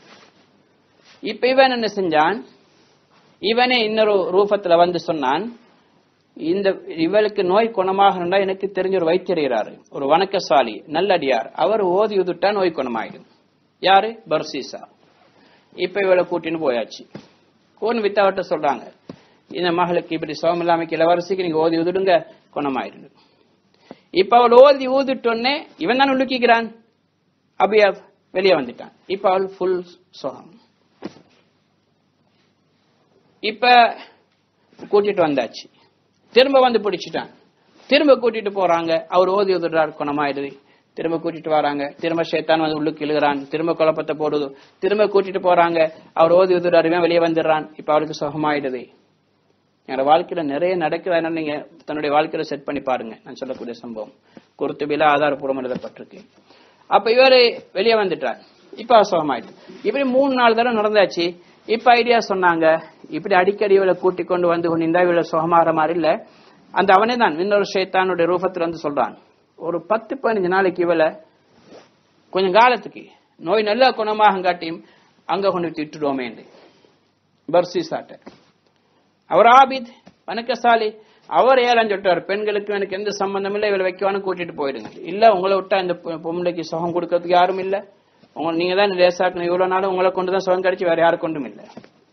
இப்ப இவன் என்ன செஞ்சான், இவனே இன்னொரு ரூபத்துல வந்து சொன்னான், இந்த இவளுக்கு நோய் குணமாகணும்னா எனக்கு தெரிஞ்ச ஒரு வைத்தியர், ஒரு வணக்கசாலி நல்லடியார், அவர் ஓதி உதுட்டா நோய் குணமாயிடும். யாரு? பர்சீசா. இப்ப இவளை கூட்டின்னு போயாச்சு. கோன் வித்தாவட்ட சொல்றாங்க, இந்த மகளுக்கு இப்படி சோகம் இல்லாமக்கு இளவரசிக்கு நீங்க ஓதி உதுடுங்க, குணமாயிடும். இப்ப அவள் ஓதி ஊதிட்டோன்னே இவன் தான் உள்ளுக்கிறான், அபியா வெளியே வந்துட்டான். இப்ப அவள் ஃபுல் சோகம். இப்ப கூட்டிட்டு வந்தாச்சு, திரும்ப வந்து பிடிச்சிட்டான், திரும்ப கூட்டிட்டு போறாங்க. அவர் ஓதி உதுறார், குணமாயிடுது. திரும்ப கூட்டிட்டு வராங்க, திரும்ப ஷைத்தான் வந்து உள்ளுக்கு இழுகிறான், திரும்ப குழப்பத்தை போடுது, திரும்ப கூட்டிட்டு போறாங்க, அவர் ஓதி உதுறாருமே வெளியே வந்துடுறான். இப்ப அவளுக்கு சுகமாயிடுது. என்னோட வாழ்க்கையில நிறைய நடக்குது. நீங்க தன்னுடைய வாழ்க்கையில செட் பண்ணி பாருங்க. நான் சொல்லக்கூடிய சம்பவம் குருத்துபில ஆதாரப்பூர்வம் எழுதப்பட்டிருக்கு. அப்ப இவரு வெளியே வந்துட்டார், இப்ப சுகமாயிட்டு. இப்படி மூணு நாலு தடவை நடந்தாச்சு. இப்ப ஐடியா சொன்னாங்க, இப்படி அடிக்கடி இவளை கூட்டிக் கொண்டு வந்து கொண்டிருந்தா இவளை சுகமாற மாதிரி இல்ல. அந்த அவனே தான் இன்னொரு ஷைத்தானுடைய ரூபத்துல வந்து சொல்றான், ஒரு பத்து பதினஞ்சு நாளைக்கு இவளை கொஞ்சம் காலத்துக்கு நோய் நல்லா குணமாக காட்டியும் அங்க கொண்டு விட்டுடுவோமே என்று பர்சி சாட்ட. அவர் ஆபித் வணக்கசாலி, அவர் ஏழாம் சொல்றாரு, பெண்களுக்கு எனக்கு எந்த சம்பந்தம் இல்லை, இவளை வைக்கவானு கூட்டிட்டு போயிடுங்க. இல்ல உங்களை விட்டா இந்த பொம்பளைக்கு சுகம் கொடுக்கறதுக்கு யாரும் இல்ல, உங்க நீங்க தான் லேசாக்கணும், இவ்வளவு நாளும் உங்களை கொண்டுதான் சுகம் கிடைச்சு வேற யாரும் கொண்டும் இல்லை.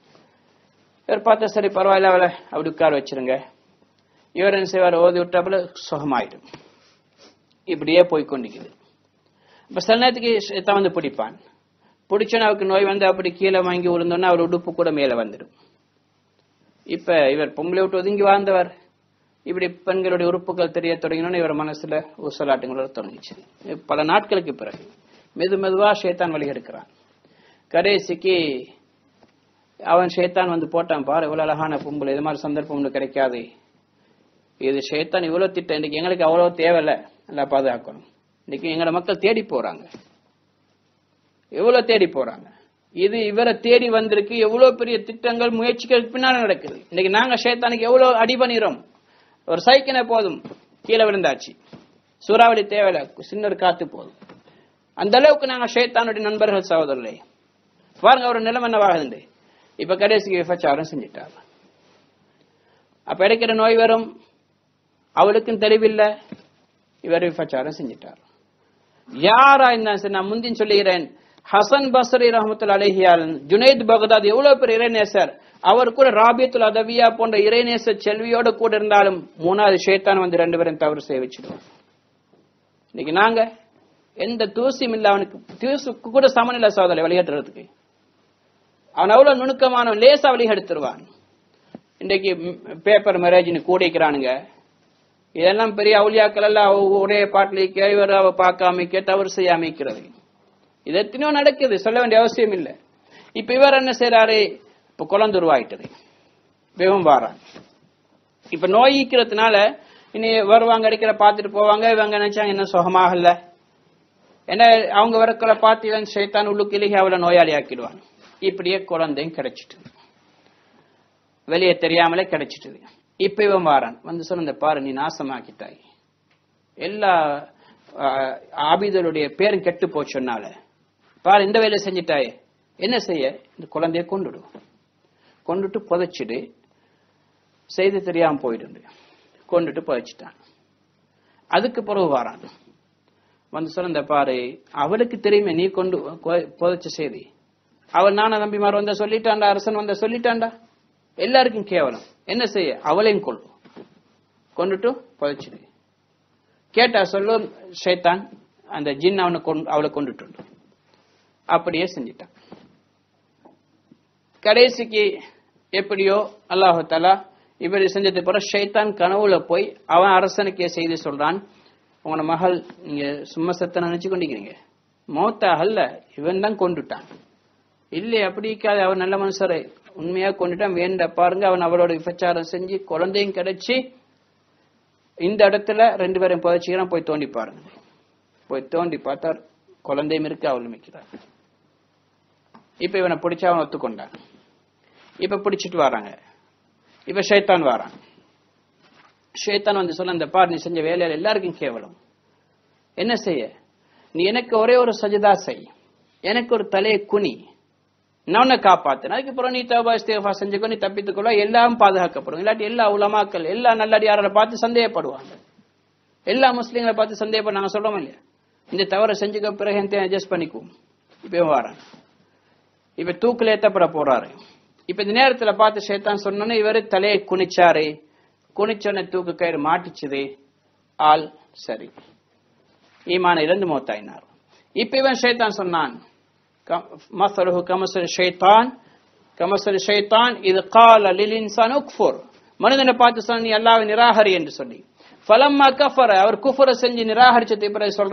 இவர் பார்த்தா சரி பரவாயில்ல அவளை அப்படி உட்கார வச்சிருங்க. இவர் என்ன செய்வார், ஓதி விட்டாப்புல சுகமாயிடும். இப்படியே போய்கொண்டிருக்குது. இப்ப சில நேரத்துக்கு தான் வந்து பிடிப்பான், பிடிச்சோன்னு அவருக்கு நோய் வந்து அப்படி கீழே வாங்கி விழுந்தோன்னா அவர் உடுப்பு கூட மேல வந்துடும். இப்ப இவர் பொம்பளை விட்டு ஒதுங்கி வாழ்ந்தவர், இப்படி பெண்களுடைய உறுப்புகள் தெரிய தொடங்கினோன்னு இவர் மனசுல ஊசலாட்டங்களோட தொடங்கிச்சு. பல நாட்களுக்கு பிறகு மெது மெதுவா ஷைத்தான் வழி எடுக்கிறான். கடைசிக்கு அவன் ஷைத்தான் வந்து போட்டான், பாரு இவ்வளவு அழகான பொம்பளை, இது மாதிரி சந்தர்ப்பம் கிடைக்காது, இது ஷைத்தான் இவ்வளவு திட்டம், இன்னைக்கு எங்களுக்கு அவ்வளவு தேவையில்லை, நல்லா பாதுகாக்கணும். இன்னைக்கு எங்களோட மக்கள் தேடி போறாங்க, எவ்வளவு தேடி போறாங்க, இது இவரை தேடி வந்திருக்கு, எவ்வளவு பெரிய திட்டங்கள் முயற்சிகள் பின்னால நடக்குது. இன்னைக்கு நாங்க ஷைத்தானுக்கு எவ்வளவு அடி பண்ணிரோம், ஒரு சைக்கிளை போதும் கீழே விழுந்தாச்சு, சூறாவளி தேவையில்லை, சின்ன ஒரு காத்து போதும். அந்த அளவுக்கு நாங்க ஷைத்தானுடைய நண்பர்கள் சகோதரர்களே. பாருங்க ஒரு நிலைமை என்னவாகுது. இப்ப கடைசிக்கு விபச்சாரம் செஞ்சிட்டார். அப்ப இடைக்கிற நோய் வரும், அவளுக்கும் தெளிவில்லை, இவர் விபச்சாரம் செஞ்சிட்டார். யாரா இருந்தாலும் சரி, நான் முந்தின் சொல்லுகிறேன், ஹசன் பஸ்ரி ரஹமத்துல்லாஹி அலைஹி, ஜுனைத் பக்தாத் எவ்வளவு பெரிய இறைநேசர், அவர் கூட ராபியத்துல் அதவியா போன்ற இறைநேச செல்வியோட கூட இருந்தாலும் மூணாவது ஷைத்தான் வந்து ரெண்டு பேரும் தவறு செய்ய வச்சிடுவார். இன்னைக்கு நாங்க எந்த தூசியும் இல்ல, அவனுக்கு தூசுக்கு கூட சமநிலை சோதனை வழிகட்டுறதுக்கு அவன் அவ்வளவு நுணுக்கமானவன், லேசா வழிகெடுத்துருவான். இன்றைக்கு பேப்பர் மேரேஜ்னு கூடிக்கிறானுங்க, இதெல்லாம் பெரிய அவுலியாக்கள் எல்லாம் ஒரே பாட்டிலிக்க இவர் அவ பார்க்காமிக்க தவறு செய்யாமிக்கிறது, இது எத்தனையோ நடக்குது, சொல்ல வேண்டிய அவசியம் இல்லை. இப்ப இவர் என்ன செய்யறாரு, இப்ப குழந்தை உருவாயிட்டது, வெவம் வாரான். இப்ப நோய்க்கிறதுனால இனி வருவாங்க, அடிக்கிற பார்த்துட்டு போவாங்க, இவங்க நினைச்சாங்க என்ன சுகமாகல, ஏன்னா அவங்க வரக்குள்ள பார்த்து இவன் ஷைத்தான் உள்ளுக்கு இலகி அவளை நோயாளி ஆக்கிடுவான். இப்படியே குழந்தையும் கிடைச்சிட்டு, வெளியே தெரியாமலே கிடைச்சிட்டு. இப்ப இவன் வாரான் வந்து சொன்ன, பாரு நீ நாசமாக்கிட்டாய், எல்லா ஆபிதருடைய பேரும் கெட்டு போச்சுனால, பாரு இந்த வேலையை செஞ்சிட்டாயே, என்ன செய்ய, இந்த குழந்தைய கொண்டுடு, கொண்டுட்டு புதைச்சிடு, செய்து தெரியாம போயிடு, கொண்டுட்டு புதைச்சிட்டான். அதுக்கு பிறகு வாரான் வந்து சொன்ன, பாரு அவளுக்கு தெரியுமே நீ கொண்டு புதைச்ச செய்தி, அவள் நான நம்பிமார் வந்த சொல்லிட்டாண்டா, அரசன் வந்த சொல்லிட்டாண்டா, எல்லாருக்கும் கேவலம், என்ன செய்ய, அவளையும் கொள்ளு, கொண்டுட்டு புதைச்சிடு. கேட்டா சொல்லு ஷைத்தான், அந்த ஜின் அவனை அவளை கொண்டுட்டு அப்படியே செஞ்சிட்டான். கடைசிக்கு எப்படியோ அல்லாஹு தஆலா இவர் செஞ்சது பிறகு ஷைத்தான் கனவுல போய் அவன் அரசனுக்கே செய்தி சொல்றான், உங்களோட மகள் நீங்க சும்மா சத்த நினைச்சு கொண்டிருக்கிறீங்க, மௌத்தாகல்ல, இவன் தான் கொண்டுட்டான். இல்லை அப்படிக்காது, அவர் நல்ல மனுஷரை உண்மையா கொண்டுட்டான், வேண்ட பாருங்க, அவன் அவளோட விபச்சாரம் செஞ்சு குழந்தையும் கிடைச்சி இந்த இடத்துல ரெண்டு பேரும் புதைச்சிக்கிறான், போய் தோண்டி பாருங்க. போய் தோண்டி பார்த்தார், குழந்தையும் இருக்கு, அவளும் இருக்கிறார். இப்ப இவனை பிடிச்சா அவன் ஒத்துக்கொண்டான். இப்ப பிடிச்சிட்டு வராங்க, இப்ப ஷைத்தான் வரான். ஷைத்தான் வந்து சொல்ல, அந்த பார் நீ செஞ்ச வேலையில எல்லாருக்கும் கேவலம், என்ன செய்ய, நீ எனக்கு ஒரே ஒரு சஜதா செய், எனக்கு ஒரு தலையை குனி, நான் உன்னை காப்பாத்தேன், அதுக்கப்புறம் நீ தௌபா இஸ்திக்ஃபார் செஞ்சுக்கோ, நீ தப்பித்துக்கொள்ள, எல்லாம் பாதுகாக்கப்படும். இல்லாட்டி எல்லா உலமாக்கள் எல்லா நல்லடியாரை பார்த்து சந்தேகப்படுவாங்க, எல்லா முஸ்லீம்களை பார்த்து சந்தேகப்பட, நாங்க சொல்றோம் இல்லையா, இந்த தவறை செஞ்சுக்க பிறகு அட்ஜஸ்ட் பண்ணிக்குவோம். இப்ப வாரான், இப்ப தூக்கில் ஏத்தப்பட போறாரு. இப்ப இந்த நேரத்துல பார்த்து ஷைத்தான் சொன்னோன்னு இவரு தலையை குனிச்சாரு, குனிச்சோன்னு தூக்கு கயிறு மாட்டிச்சுது, ஆள் சரி, ஈமான இழந்து மௌத்தாயினார். இப்ப இவன் ஷைத்தான் சொன்னான், மஸலுஹு கமஸலி ஷைத்தான் கமஸலி ஷைத்தான் இது கால லில் இன்சான் உக்ஃபுர், மனிதனை பார்த்து சொன்ன நீ அல்லாஹ்வை நிராகரி என்று சொல்லி, ஃபலம்மா கஃபர, அவர் குஃபர செஞ்சு நிராகரிச்சதை பிறகு சொல்றான்,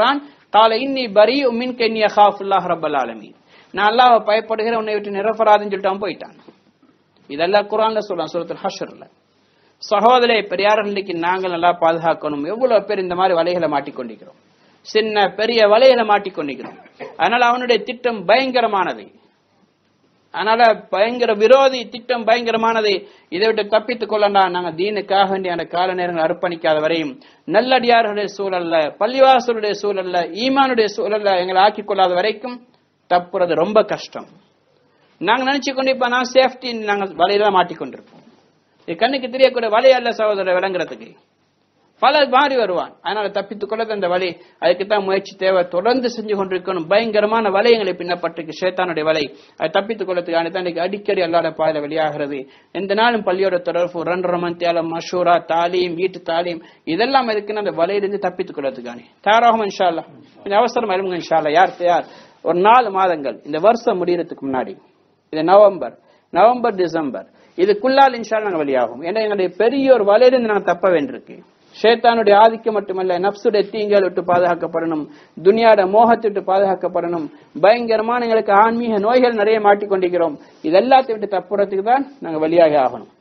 கால இன்னி பரீஉ மின்க இன்னி அகாஃபுல்லாஹ் ரப்பல் ஆலமீன். நான் அல்லாஹ்வை பயப்படுகிறேன், உன்னை விட்டு நிரபராதின்னு சொல்லிட்டு அவன் போயிட்டான். இதெல்லாம் குர்ஆன்ல சொல்றான் சூரத்துல் ஹஷ்ர்ல. சகோதரே பெரியார்கள், இன்னைக்கு நாங்கள் நல்லா பாதுகாக்கணும். எவ்வளவு பேர் இந்த மாதிரி வலைகளை மாட்டிக்கொண்டிருக்கிறோம், சின்ன பெரிய வலைகளை மாட்டிக்கொண்டிருக்கிறோம். அதனால அவனுடைய திட்டம் பயங்கரமானது. அதனால பயங்கர விரோதி திட்டம் பயங்கரமானது. இதை விட்டு தப்பித்துக் கொள்ளலாம். நாங்க தீனுக்காக வேண்டிய அந்த கால நேரங்கள் அர்ப்பணிக்காத வரையும், நல்லடியார்களுடைய சூழல்ல, பள்ளிவாசலுடைய சூழல்ல, ஈமானுடைய சூழல்ல எங்களை ஆக்கிக் கொள்ளாத வரைக்கும் தப்புறது ரொம்ப கஷ்டம். நாங்க நினைச்சு கொண்டு இப்ப நான் சேஃப்டி நாங்க வலையில மாட்டிக்கொண்டிருப்போம். இது கண்ணுக்கு தெரியக்கூடிய வலை அல்ல சகோதரர், விளங்குறதுக்கு பல மாறி வருவான். அதனால தப்பித்துக் கொள்ளது அந்த வலை. அதுக்குத்தான் முயற்சி தேவை. தொடர்ந்து செஞ்சு கொண்டிருக்கணும். பயங்கரமான வலை எங்களை பின்னப்பட்டிருக்கு, ஷேத்தானுடைய வலை. அதை தப்பித்துக் கொள்ளத்துக்கான தான் அடிக்கடி அல்லாத பாதையில வெளியாகிறது. எந்த நாளும் பள்ளியோட தொடர்பு, ரன் ரமந்தியாலம், மஷூரா, தாலீம், வீட்டு தாலீம், இதெல்லாம் இருக்குன்னு அந்த வலையிலிருந்து தப்பித்துக் கொள்ளத்துக்கானே தயாராகும். இன்ஷா அல்லாஹ் கொஞ்சம் அவசரம் இருங்க. இன்ஷா அல்லாஹ் யார் தயார்? ஒரு நாலு மாதங்கள் இந்த வருஷம் முடியறதுக்கு முன்னாடி, இது நவம்பர் நவம்பர் டிசம்பர் இதுக்குள்ளால் இன்ஷா அல்லாஹ் நாங்க வெளியாகும். ஏன்னா எங்களுடைய பெரிய ஒரு வலையிலிருந்து நாங்க தப்ப வேண்டியிருக்கு. ஷேத்தானுடைய ஆதிக்கம் மட்டுமல்ல, நப்சுடைய தீங்கல் விட்டு பாதுகாக்கப்படணும், துனியாட மோகத்தை விட்டு பாதுகாக்கப்படணும். பயங்கரமான எங்களுக்கு ஆன்மீக நோய்கள் நிறைய மாட்டிக்கொண்டிருக்கிறோம். இது எல்லாத்தையும் விட்டு தப்புறதுக்கு தான் நாங்க வெளியாக ஆகணும்.